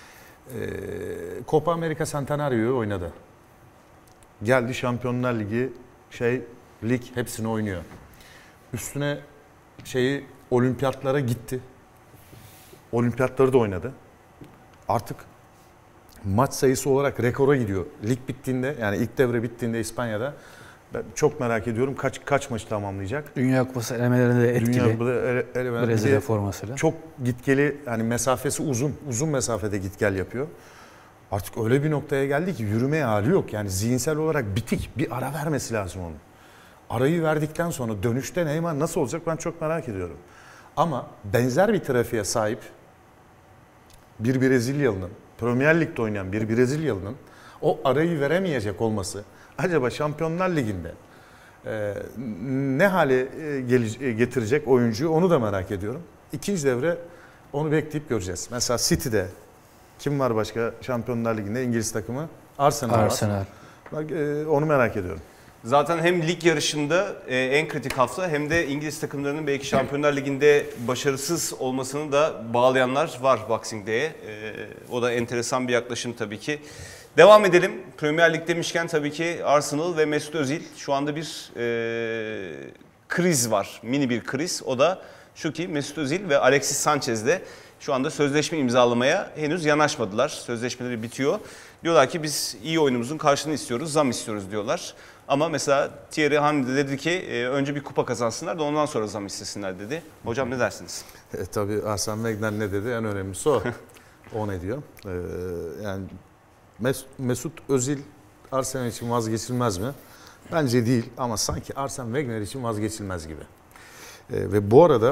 Copa America Centenario'yu oynadı. Geldi Şampiyonlar Ligi, lig hepsini oynuyor. Üstüne olimpiyatlara gitti. Olimpiyatları da oynadı. Artık maç sayısı olarak rekora gidiyor. Lig bittiğinde, yani ilk devre bittiğinde İspanya'da, ben çok merak ediyorum kaç maçı tamamlayacak. Dünya Kupası elemelerinde de etkili. Brezilya formasıyla. Çok gitgeli, yani mesafesi uzun mesafede git gel yapıyor. Artık öyle bir noktaya geldi ki yürümeye hali yok. Yani zihinsel olarak bitik. Bir ara vermesi lazım onun. Arayı verdikten sonra dönüşte Neymar nasıl olacak ben çok merak ediyorum. Ama benzer bir trafiğe sahip bir Brezilyalı'nın, Premier Lig'de oynayan bir Brezilyalı'nın o arayı veremeyecek olması acaba Şampiyonlar Ligi'nde ne hale getirecek oyuncuyu, onu da merak ediyorum. İkinci devre onu bekleyip göreceğiz. Mesela City'de kim var başka Şampiyonlar Ligi'nde, İngiliz takımı? Arsenal var. Bak, onu merak ediyorum. Zaten hem lig yarışında en kritik hafta hem de İngiliz takımlarının belki Şampiyonlar Ligi'nde başarısız olmasını da bağlayanlar var Boxing Day'e. O da enteresan bir yaklaşım tabii ki. Devam edelim. Premier Lig demişken tabii ki Arsenal ve Mesut Özil, şu anda bir kriz var. Mini bir kriz. O da şu ki Mesut Özil ve Alexis Sanchez de şu anda sözleşme imzalamaya henüz yanaşmadılar. Sözleşmeleri bitiyor. Diyorlar ki biz iyi oyunumuzun karşılığını istiyoruz, zam istiyoruz diyorlar. Ama mesela Thierry Henry de dedi ki önce bir kupa kazansınlar da ondan sonra zam istesinler dedi. Hocam ne dersiniz? Tabii Arsene Wenger ne dedi? En önemlisi o. O ne diyor? Yani Mesut Özil Arsenal için vazgeçilmez mi? Bence değil ama sanki Arsene Wenger için vazgeçilmez gibi. Ve bu arada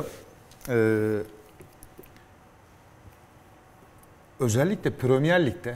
özellikle Premier Lig'de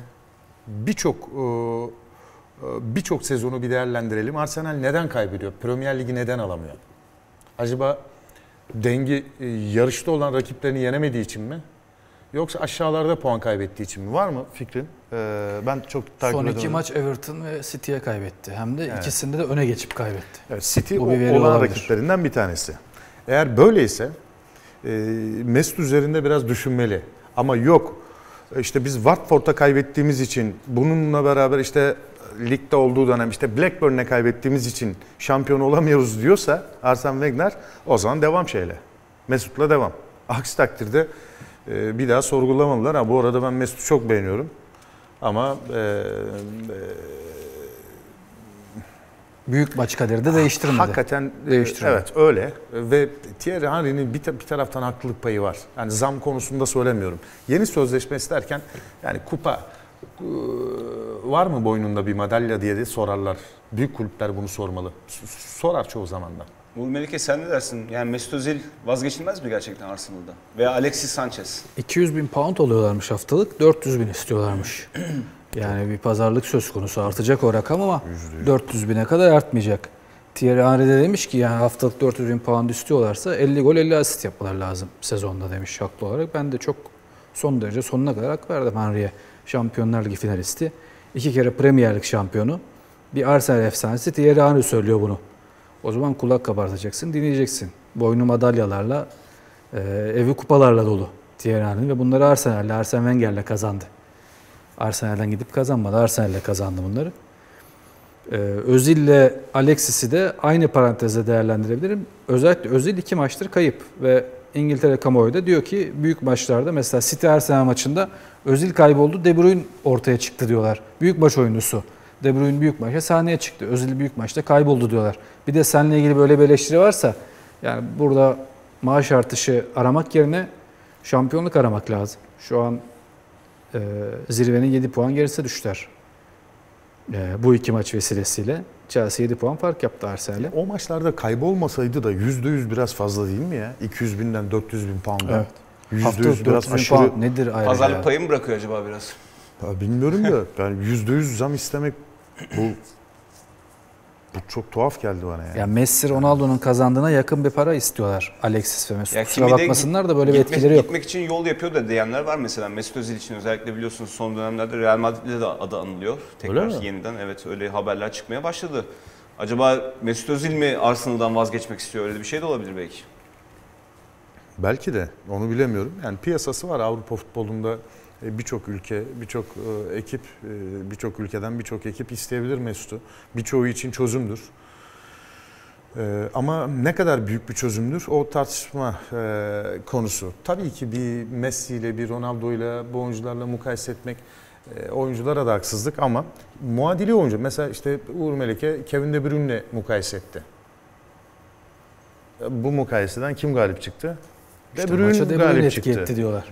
birçok sezonu bir değerlendirelim. Arsenal neden kaybediyor? Premier Ligi neden alamıyor? Acaba dengi yarışta olan rakiplerini yenemediği için mi? Yoksa aşağılarda puan kaybettiği için mi? Var mı fikrin? Ben çok takip ediyorum. Son iki maç Everton ve City'ye kaybetti. Hem de ikisinde de öne geçip kaybetti. Evet, City olan rakiplerinden bir tanesi. Eğer böyleyse Mesut üzerinde biraz düşünmeli. Ama yok işte biz Watford'a kaybettiğimiz için, bununla beraber işte ligde olduğu dönem işte Blackburn'e kaybettiğimiz için şampiyon olamıyoruz diyorsa Arsene Wenger, o zaman devam Mesut'la devam. Aksi takdirde bir daha sorgulamalılar. Ha, bu arada ben Mesut'u çok beğeniyorum. Ama büyük maç kaderi de değiştirmedi. Hakikaten evet öyle. Ve Thierry Henry'nin bir taraftan haklılık payı var. Yani zam konusunda söylemiyorum. Yeni sözleşme isterken yani kupa var mı boynunda bir madalya diye de sorarlar. Büyük kulüpler bunu sormalı. Sorar çoğu zaman da. Uğur Melike sen ne dersin? Yani Mesut Özil vazgeçilmez mi gerçekten Arsenal'da? Veya Alexis Sanchez? 200.000 pound alıyorlarmış haftalık, 400.000 istiyorlarmış. Yani bir pazarlık söz konusu, artacak o rakam ama 400.000'e kadar artmayacak. Thierry Henry de demiş ki yani haftalık 400.000 pound istiyorlarsa 50 gol 50 asist yapmaları lazım sezonda demiş haklı olarak. Ben de çok son derece sonuna kadar hak verdim Henry'e. Şampiyonlar Ligi finalisti. 2 kere Premier Lig şampiyonu. Bir Arsenal efsanesi Thierry Henry söylüyor bunu. O zaman kulak kabartacaksın, dinleyeceksin. Boynu madalyalarla, evi kupalarla dolu Thierry Henry ve bunları Arsene Wenger'le kazandı. Arsenal'den gidip kazanmadı, Arsenal'le kazandı bunları. Özil'le Alexis'i de aynı parantezde değerlendirebilirim. Özellikle Özil 2 maçtır kayıp ve İngiltere kamuoyu da diyor ki büyük maçlarda mesela City Arsenal maçında Özil kayboldu, De Bruyne ortaya çıktı diyorlar. Büyük maç oyuncusu. De Bruyne büyük maçta sahneye çıktı. Özil büyük maçta kayboldu diyorlar. Bir de seninle ilgili böyle bir eleştiri varsa yani burada maaş artışı aramak yerine şampiyonluk aramak lazım. Şu an zirvenin 7 puan gerisine düştüler. Bu 2 maç vesilesiyle Chelsea 7 puan fark yaptı Arsenal'e. O maçlarda kaybolmasaydı da %100 biraz fazla değil mi ya? 200.000'den 400.000 pound'a. Evet. %100 biraz aşırı. Nedir ayrıca? Pazarlık payı mı bırakıyor acaba biraz? Ya bilmiyorum da yani %100 zam istemek bu çok tuhaf geldi bana yani. Ya Messi, Ronaldo'nun kazandığına yakın bir para istiyorlar Alexis ve Mesut. Ya Kusura bakmasınlar da böyle bir etkileri yok. Gitmek için yol yapıyor da diyenler var mesela. Mesut Özil için özellikle biliyorsunuz son dönemlerde Real Madrid'de de adı anılıyor. Tekrar yeniden evet öyle haberler çıkmaya başladı. Acaba Mesut Özil mi Arsenal'dan vazgeçmek istiyor? Öyle bir şey de olabilir belki. Belki de onu bilemiyorum. Yani piyasası var Avrupa futbolunda. Birçok ülke, birçok ekip, birçok ülkeden birçok ekip isteyebilir Mesut'u. Birçoğu için çözümdür. Ama ne kadar büyük bir çözümdür o tartışma konusu. Tabii ki bir Messi ile bir Ronaldo ile bu oyuncularla mukayese etmek oyunculara da haksızlık ama muadili oyuncu. Mesela işte Uğur Melike Kevin De Bruyne'le mukayese etti. Bu mukayeseden kim galip çıktı? İşte De Bruyne galip çıktı. Etti diyorlar.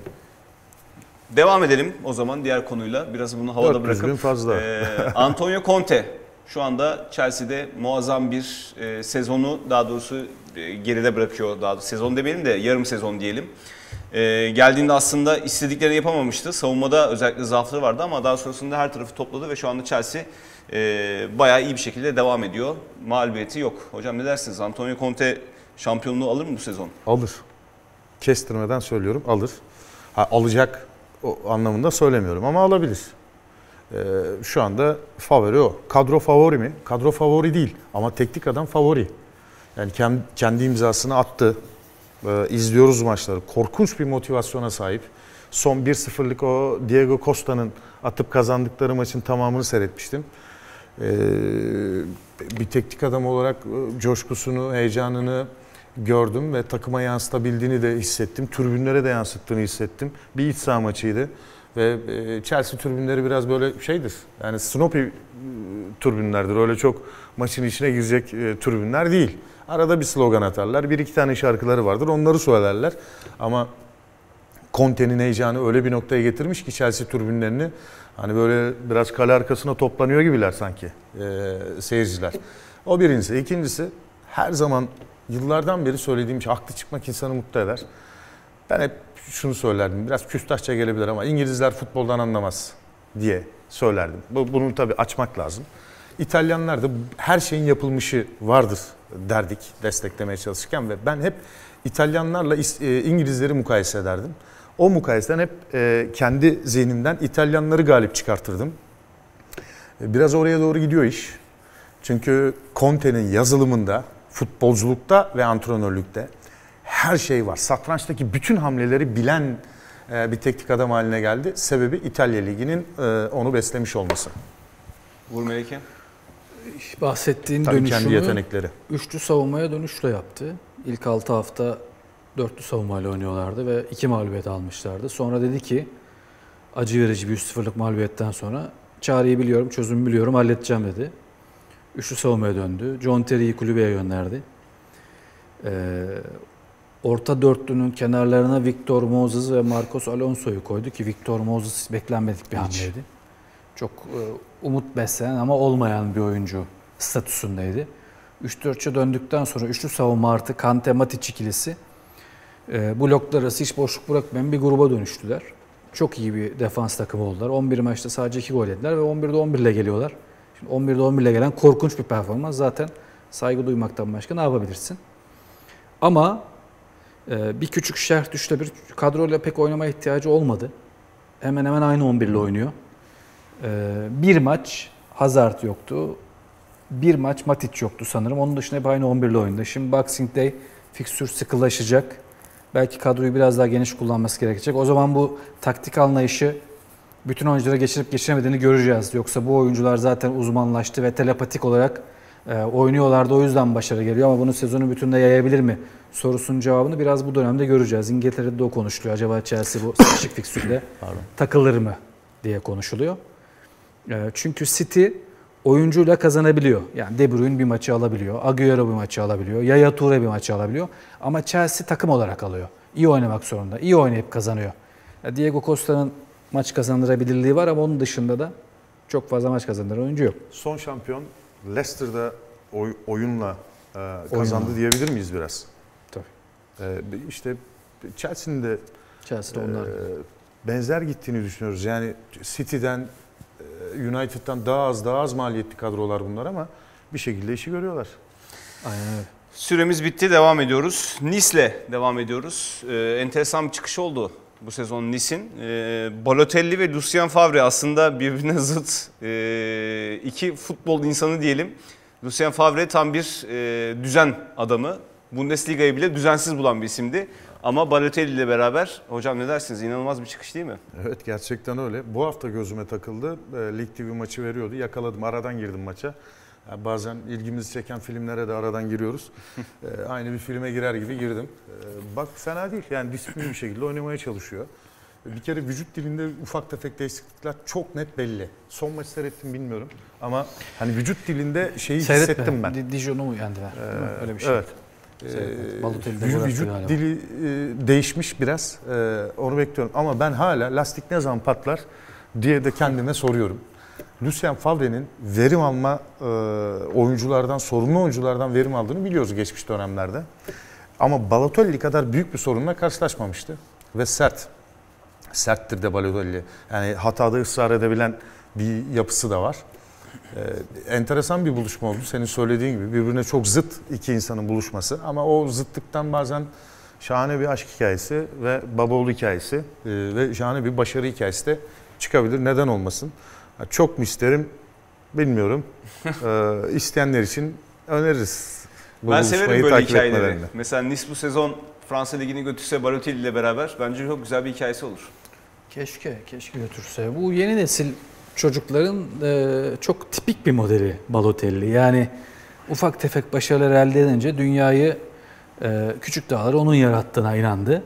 Devam edelim o zaman diğer konuyla. Biraz bunu havada bırakıp. Fazla. Antonio Conte şu anda Chelsea'de muazzam bir sezonu daha doğrusu geride bırakıyor. Daha doğrusu sezon demeyelim de yarım sezon diyelim. Geldiğinde aslında istediklerini yapamamıştı. Savunmada özellikle zaafları vardı ama daha sonrasında her tarafı topladı ve şu anda Chelsea bayağı iyi bir şekilde devam ediyor. Mağlubiyeti yok. Hocam ne dersiniz? Antonio Conte şampiyonluğu alır mı bu sezon? Alır. Kestirmeden söylüyorum alır. Alacak o anlamında söylemiyorum ama alabilir. Şu anda favori o. Kadro favori mi? Kadro favori değil ama teknik adam favori. Yani kendi imzasını attı. İzliyoruz maçları. Korkunç bir motivasyona sahip. Son 1-0'lık o Diego Costa'nın atıp kazandıkları maçın tamamını seyretmiştim. Bir teknik adam olarak coşkusunu, heyecanını gördüm ve takıma yansıtabildiğini de hissettim. Tribünlere de yansıttığını hissettim. Bir iç saha maçıydı. Ve Chelsea tribünleri biraz böyle şeydir. Yani Snoopy tribünlerdir. Öyle çok maçın içine girecek tribünler değil. Arada bir slogan atarlar. Bir iki tane şarkıları vardır. Onları söylerler. Ama Conte'nin heyecanı öyle bir noktaya getirmiş ki Chelsea tribünlerini hani böyle biraz kale arkasına toplanıyor gibiler sanki seyirciler. O birincisi. İkincisi her zaman yıllardan beri söylediğim şey haklı çıkmak insanı mutlu eder. Ben hep şunu söylerdim. Biraz küstahça gelebilir ama İngilizler futboldan anlamaz diye söylerdim. Bunu tabii açmak lazım. İtalyanlar da her şeyin yapılmışı vardır derdik desteklemeye çalışırken ve ben hep İtalyanlarla İngilizleri mukayese ederdim. O mukayeseden hep kendi zihnimden İtalyanları galip çıkartırdım. Biraz oraya doğru gidiyor iş. Çünkü Conte'nin yazılımında, futbolculukta ve antrenörlükte her şey var. Satrançtaki bütün hamleleri bilen bir teknik adam haline geldi. Sebebi İtalya Ligi'nin onu beslemiş olması. Uğur Melike? Bahsettiğin tabii dönüşümü kendi yetenekleri. Üçlü savunmaya dönüşle yaptı. İlk 6 hafta dörtlü savunmayla oynuyorlardı ve 2 mağlubiyet almışlardı. Sonra dedi ki acı verici bir 3-0'lık mağlubiyetten sonra çareyi biliyorum, çözümü biliyorum, halledeceğim dedi. Üçlü savunmaya döndü. John Terry'i kulübeye gönderdi. Orta dörtlünün kenarlarına Victor Moses ve Marcos Alonso'yu koydu ki Victor Moses beklenmedik bir hamleydi. çok umut beslenen ama olmayan bir oyuncu statüsündeydi. 3-4'e döndükten sonra üçlü savunma artı Kante Matic ikilisi bloklar arası hiç boşluk bırakmayan bir gruba dönüştüler. Çok iyi bir defans takımı oldular. 11 maçta sadece 2 gol yediler ve 11'de 11 ile geliyorlar. Şimdi 11'de 11 ile gelen korkunç bir performans. Zaten saygı duymaktan başka ne yapabilirsin? Ama bir küçük şerh düşle bir kadroyla pek oynamaya ihtiyacı olmadı. Hemen hemen aynı 11 ile oynuyor. Bir maç Hazard yoktu. Bir maç Matic yoktu sanırım. Onun dışında hep aynı 11 ile oynadı. Şimdi Boxing Day fikstür sıkılaşacak. Belki kadroyu biraz daha geniş kullanması gerekecek. O zaman bu taktik anlayışı bütün oyunculara geçirip geçiremediğini göreceğiz. Yoksa bu oyuncular zaten uzmanlaştı ve telepatik olarak oynuyorlardı. O yüzden başarı geliyor ama bunu sezonun bütününde yayabilir mi sorusunun cevabını biraz bu dönemde göreceğiz. İngiltere'de de o konuşuluyor. Acaba Chelsea bu sıkışık fikstürde takılır mı diye konuşuluyor. Çünkü City oyuncuyla kazanabiliyor. Yani De Bruyne bir maçı alabiliyor. Agüero bir maçı alabiliyor. Yaya Toure bir maçı alabiliyor. Ama Chelsea takım olarak alıyor. İyi oynamak zorunda. İyi oynayıp kazanıyor. Diego Costa'nın maç kazandırabilirliği var ama onun dışında da çok fazla maç kazandıran oyuncu yok. Son şampiyon Leicester'da oyunla kazandı diyebilir miyiz biraz? Tabii. İşte Chelsea'nin de onlar benzer gittiğini düşünüyoruz. Yani City'den, United'dan daha az maliyetli kadrolar bunlar ama bir şekilde işi görüyorlar. Aynen öyle. Süremiz bitti, devam ediyoruz. Nice'le devam ediyoruz. Enteresan bir çıkış oldu bu sezon Nice'in. Balotelli ve Lucien Favre aslında birbirine zıt iki futbol insanı diyelim. Lucien Favre tam bir düzen adamı. Bundesliga'yı bile düzensiz bulan bir isimdi. Ama Balotelli ile beraber, hocam ne dersiniz? İnanılmaz bir çıkış değil mi? Evet, gerçekten öyle. Bu hafta gözüme takıldı. Lig TV maçı veriyordu. Yakaladım, aradan girdim maça. Yani bazen ilgimizi çeken filmlere de aradan giriyoruz. Aynı bir filme girer gibi girdim. Bak fena değil. Yani disiplinli bir şekilde oynamaya çalışıyor. Bir kere vücut dilinde ufak tefek değişiklikler çok net belli. Son maçı seyrettim bilmiyorum. Ama hani vücut dilinde şeyi hissettim ben. Dijon'u mu yendiler? Öyle bir şey. Evet. Vücut dili değişmiş biraz. Onu bekliyorum. Ama ben hala lastik ne zaman patlar diye de kendime soruyorum. Lucien Favre'nin verim alma oyunculardan, sorumlu oyunculardan verim aldığını biliyoruz geçmiş dönemlerde. Ama Balotelli kadar büyük bir sorunla karşılaşmamıştı. Ve serttir de Balotelli. Yani hatada ısrar edebilen bir yapısı da var. Enteresan bir buluşma oldu. Senin söylediğin gibi birbirine çok zıt iki insanın buluşması. Ama o zıtlıktan bazen şahane bir aşk hikayesi ve baba oğlu hikayesi ve şahane bir başarı hikayesi de çıkabilir. Neden olmasın? Çok mu isterim bilmiyorum. İsteyenler için öneririz. Ben severim böyle hikayeleri. Mesela Nice bu sezon Fransa Ligi'ni götürse Balotelli ile beraber bence çok güzel bir hikayesi olur. Keşke götürse. Bu yeni nesil çocukların çok tipik bir modeli Balotelli. Yani ufak tefek başarılar elde edince dünyayı küçük dağları onun yarattığına inandı.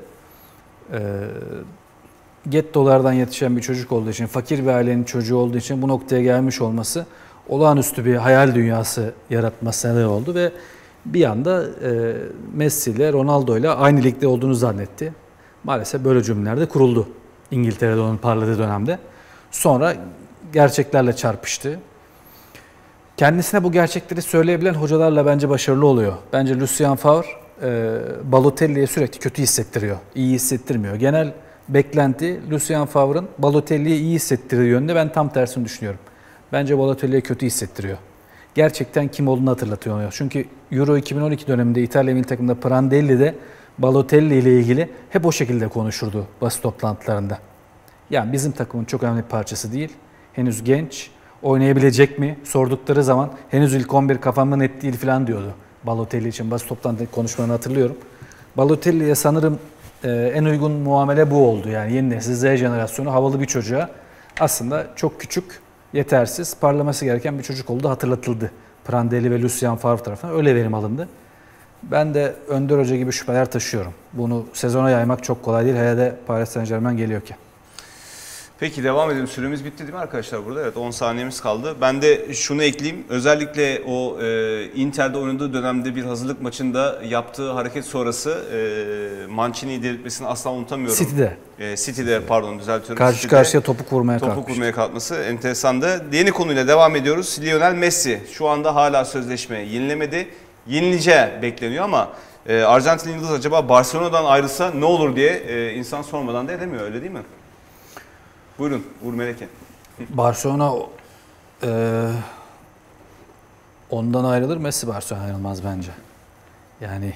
Gettolardan yetişen bir çocuk olduğu için, fakir bir ailenin çocuğu olduğu için bu noktaya gelmiş olması olağanüstü bir hayal dünyası yaratmasına neden oldu ve bir anda Messi ile Ronaldo ile aynı ligde olduğunu zannetti. Maalesef böyle cümleler de kuruldu İngiltere'de onun parladığı dönemde. Sonra gerçeklerle çarpıştı. Kendisine bu gerçekleri söyleyebilen hocalarla bence başarılı oluyor. Bence Lucien Favre Balotelli'ye sürekli kötü hissettiriyor, iyi hissettirmiyor. Genel beklenti Lucien Favre'ın Balotelli'ye iyi hissettirdiği yönde, ben tam tersini düşünüyorum. Bence Balotelli'ye kötü hissettiriyor. Gerçekten kim olduğunu hatırlatıyor. Çünkü Euro 2012 döneminde İtalya milli takımında Prandelli de Balotelli ile ilgili hep o şekilde konuşurdu basın toplantılarında. Yani bizim takımın çok önemli bir parçası değil. Henüz genç, oynayabilecek mi sordukları zaman henüz ilk 11 kafamda net değil falan diyordu. Balotelli için basın toplantıda konuşmalarını hatırlıyorum. Balotelli'ye sanırım en uygun muamele bu oldu. Yani yeni nesil Z jenerasyonu havalı bir çocuğa aslında çok küçük, yetersiz, parlaması gereken bir çocuk olduğu hatırlatıldı. Prandelli ve Lucien Favre tarafından öyle verim alındı. Ben de Önder Hoca gibi şüpheler taşıyorum. Bunu sezona yaymak çok kolay değil. Hele de Paris Saint-Germain geliyorken. Peki devam edelim. Süremiz bitti değil mi arkadaşlar burada? Evet 10 saniyemiz kaldı. Ben de şunu ekleyeyim. Özellikle o Inter'de oynadığı dönemde bir hazırlık maçında yaptığı hareket sonrası Mancini'yi delirtmesini asla unutamıyorum. City'de pardon düzeltiyorum. Karşı karşıya topu kurmaya kalkması enteresandı. Yeni konuyla devam ediyoruz. Lionel Messi şu anda hala sözleşme yenilemedi. Yenileceği bekleniyor ama Arjantin yıldız acaba Barcelona'dan ayrılsa ne olur diye insan sormadan da edemiyor, öyle değil mi? Buyurun Uğur Meleke. Barcelona ondan ayrılır, Messi Barcelona'dan ayrılmaz bence. Yani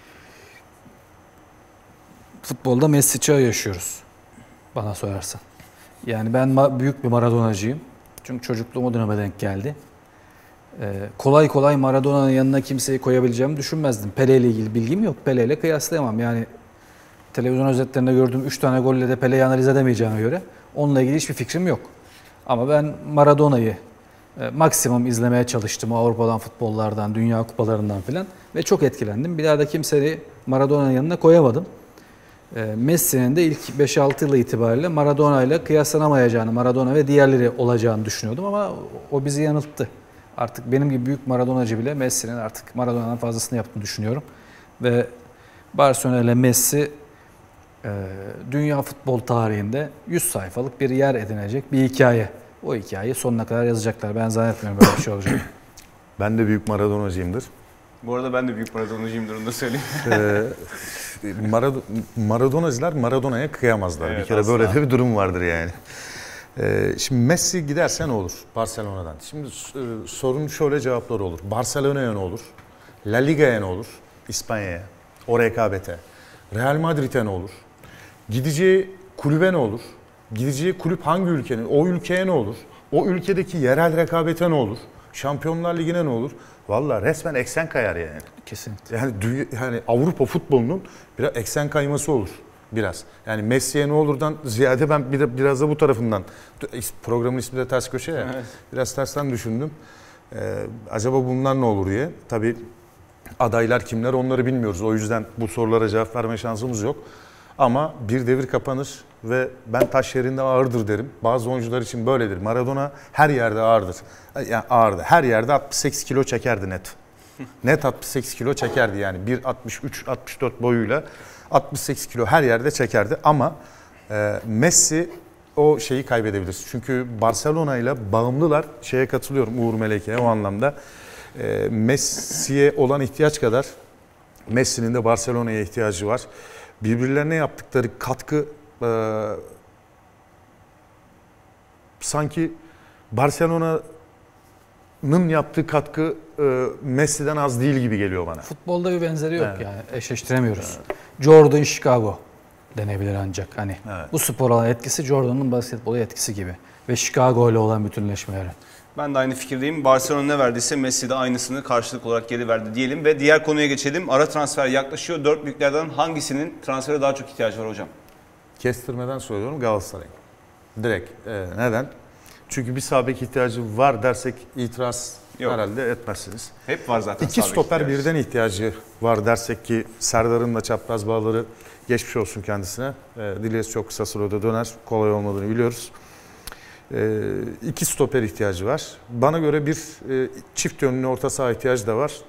futbolda Messi çağı yaşıyoruz bana sorarsan. Yani ben büyük bir Maradonacıyım. Çünkü çocukluğum o döneme denk geldi. Kolay kolay Maradona'nın yanına kimseyi koyabileceğimi düşünmezdim. Pele ile ilgili bilgim yok. Pele ile kıyaslayamam. Yani televizyon özetlerinde gördüğüm 3 tane golle de Pele'yi analiz edemeyeceğime göre onunla ilgili hiçbir fikrim yok. Ama ben Maradona'yı maksimum izlemeye çalıştım. Avrupa'dan, futbollardan, dünya kupalarından filan. Ve çok etkilendim. Bir daha da kimseyi Maradona'nın yanına koyamadım. Messi'nin de ilk 5-6 yılı itibariyle Maradona ile kıyaslanamayacağını, Maradona ve diğerleri olacağını düşünüyordum ama o bizi yanılttı. Artık benim gibi büyük Maradonacı bile Messi'nin artık Maradona'dan fazlasını yaptığını düşünüyorum. Ve Barcelona ile Messi dünya futbol tarihinde 100 sayfalık bir yer edinecek bir hikaye. O hikayeyi sonuna kadar yazacaklar. Ben zannetmiyorum böyle bir şey olacak. Ben de büyük Maradonacıyımdır. Bu arada ben de büyük Maradonacıyımdır, onu da söyleyeyim. Maradonacılar Maradona'ya kıyamazlar. Evet, bir kere asla. böyle de bir durum vardır yani. Şimdi Messi giderse ne olur Barcelona'dan? Şimdi sorunun şöyle cevapları olur. Barcelona'ya ne olur? La Liga'ya ne olur? İspanya'ya, o rekabete. Real Madrid'e ne olur? Gideceği kulübe ne olur? Gideceği kulüp hangi ülkenin? O ülkeye ne olur? O ülkedeki yerel rekabete ne olur? Şampiyonlar Ligi'ne ne olur? Vallahi resmen eksen kayar yani. Kesinlikle. Yani Avrupa futbolunun biraz eksen kayması olur biraz. Yani Messi'ye ne olurdan ziyade ben biraz da bu tarafından, programın ismi de Ters Köşe ya. Evet. Biraz tersten düşündüm. Acaba bunlar ne olur diye. Tabii adaylar kimler onları bilmiyoruz. O yüzden bu sorulara cevap verme şansımız yok. Ama bir devir kapanır ve ben taş yerinde ağırdır derim. Bazı oyuncular için böyledir. Maradona her yerde ağırdır. Yani ağırdı. Her yerde 68 kilo çekerdi net. Net 68 kilo çekerdi yani. 1.63-64 boyuyla 68 kilo her yerde çekerdi. Ama Messi o şeyi kaybedebilir. Çünkü Barcelona ile bağımlılar, şeye katılıyorum Uğur Meleke'ye o anlamda. Messi'ye olan ihtiyaç kadar Messi'nin de Barcelona'ya ihtiyacı var. Birbirlerine yaptıkları katkı sanki Barcelona'nın yaptığı katkı Messi'den az değil gibi geliyor bana. Futbolda bir benzeri yok yani. Eşleştiremiyoruz. Evet. Jordan Chicago denebilir ancak hani. Evet. Bu spor olan etkisi Jordan'ın basketbola etkisi gibi. Ve Chicago ile olan bütünleşmeleri. Ben de aynı fikirdeyim. Barcelona ne verdiyse Messi de aynısını karşılık olarak geri verdi diyelim ve diğer konuya geçelim. Ara transfer yaklaşıyor. 4 büyüklerden hangisinin transfere daha çok ihtiyacı var hocam? Kestirmeden söylüyorum, Galatasaray. Direkt. Neden? Çünkü bir sağ bek ihtiyacı var dersek itiraz herhalde etmezsiniz. Hep var zaten. İki stoper birden ihtiyacı var dersek ki Serdar'ın da çapraz bağları geçmiş olsun kendisine. Dileriz çok kısa sürede döner. Kolay olmadığını biliyoruz. 2 stoper ihtiyacı var. Bana göre bir çift yönlü orta saha ihtiyacı da var.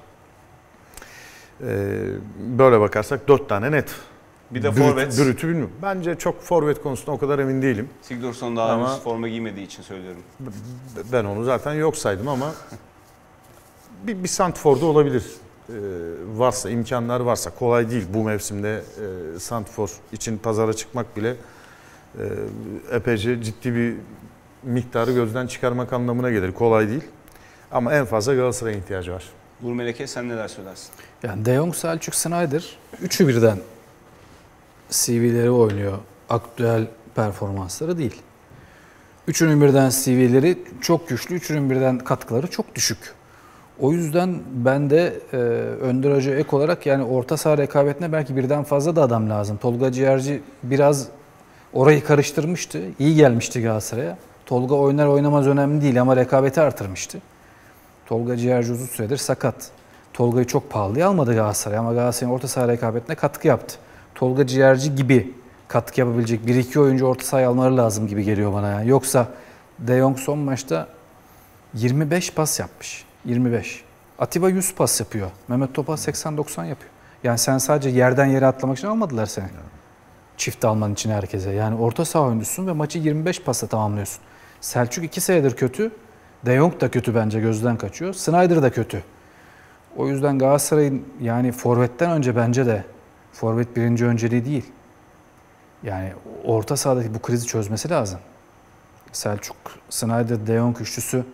Böyle bakarsak 4 tane net. Bir de forvet. Brüt'ü bilmiyorum. Bence çok forvet konusunda o kadar emin değilim. Sigurdsson daha henüz forma giymediği için söylüyorum. Ben onu zaten yok saydım ama bir santrfor'da olabilir. Varsa, imkanlar varsa. Kolay değil bu mevsimde santrfor için pazara çıkmak bile epeyce ciddi bir miktarı gözden çıkarmak anlamına gelir. Kolay değil. Ama en fazla Galatasaray'a ihtiyacı var. Uğur Meleke sen neler söylersin? Yani De Jong, Selçuk, Sneijder üçü birden CV'leri oynuyor. Aktüel performansları değil. Üçünün birden CV'leri çok güçlü, üçünün birden katkıları çok düşük. O yüzden ben de Önder Hoca ek olarak yani orta saha rekabetine belki birden fazla da adam lazım. Tolga Ciğerci biraz orayı karıştırmıştı. İyi gelmişti Galatasaray'a. Tolga oynar oynamaz önemli değil ama rekabeti artırmıştı. Tolga Ciğerci uzun süredir sakat. Tolga'yı çok pahalıya almadı Galatasaray ama Galatasaray'ın orta saha rekabetine katkı yaptı. Tolga Ciğerci gibi katkı yapabilecek 1-2 oyuncu orta sahaya almaları lazım gibi geliyor bana. Yani. Yoksa De Jong son maçta 25 pas yapmış. 25. Atiba 100 pas yapıyor. Mehmet Topal 80-90 yapıyor. Yani sen sadece yerden yere atlamak için almadılar seni. Çift alman için herkese. Yani orta saha oyuncusun ve maçı 25 pasla tamamlıyorsun. Selçuk 2 senedir kötü. De Jong da kötü bence, gözden kaçıyor. Sneijder da kötü. O yüzden Galatasaray'ın yani forvetten önce bence de forvet birinci önceliği değil. Yani orta sahadaki bu krizi çözmesi lazım. Selçuk, Sneijder, De Jong üçlüsü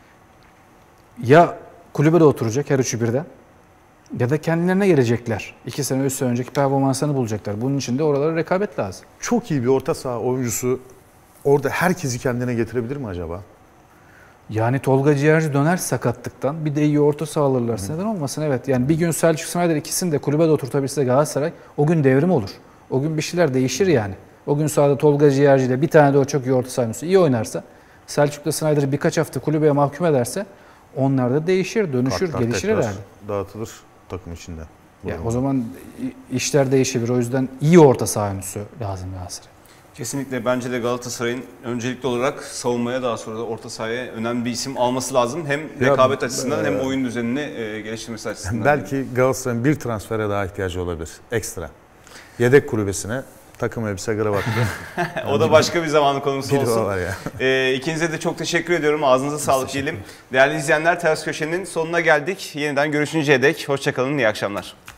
ya kulübede oturacak her üçü birden ya da kendilerine gelecekler. 2 sene, 3 sene önceki performanslarını bulacaklar. Bunun için de oralara rekabet lazım. Çok iyi bir orta saha oyuncusu orada herkesi kendine getirebilir mi acaba? Yani Tolga Ciğerci döner sakatlıktan. Bir de iyi orta saha alırlarsa neden olmasın? Evet. Yani bir gün Selçuk, Sneijder ikisini de kulübede oturtabilse Galatasaray o gün devrim olur. O gün bir şeyler değişir yani. O gün sahada Tolga Ciğerci ile bir tane de o çok iyi orta saha oyuncusu iyi oynarsa, Selçuk'la Sneijder'ı birkaç hafta kulübeye mahkum ederse onlar da değişir, dönüşür, gelişir herhalde. Dağıtılır takım içinde. Ya o zaman işler değişebilir. O yüzden iyi orta saha oyuncusu lazım Galatasaray. Kesinlikle bence de Galatasaray'ın öncelikli olarak savunmaya, daha sonra da orta sahaya önemli bir isim alması lazım. Hem rekabet açısından hem oyun düzenini geliştirmesi açısından. Belki Galatasaray'ın bir transfere daha ihtiyacı olabilir. Ekstra. Yedek kulübesine takım elbise gravatlı. O da başka bir zamanın konusu olsun. Var ya. İkinize de çok teşekkür ediyorum. Ağzınıza sağlık diyelim. Değerli izleyenler, Ters Köşe'nin sonuna geldik. Yeniden görüşünceye dek hoşça kalın, iyi akşamlar.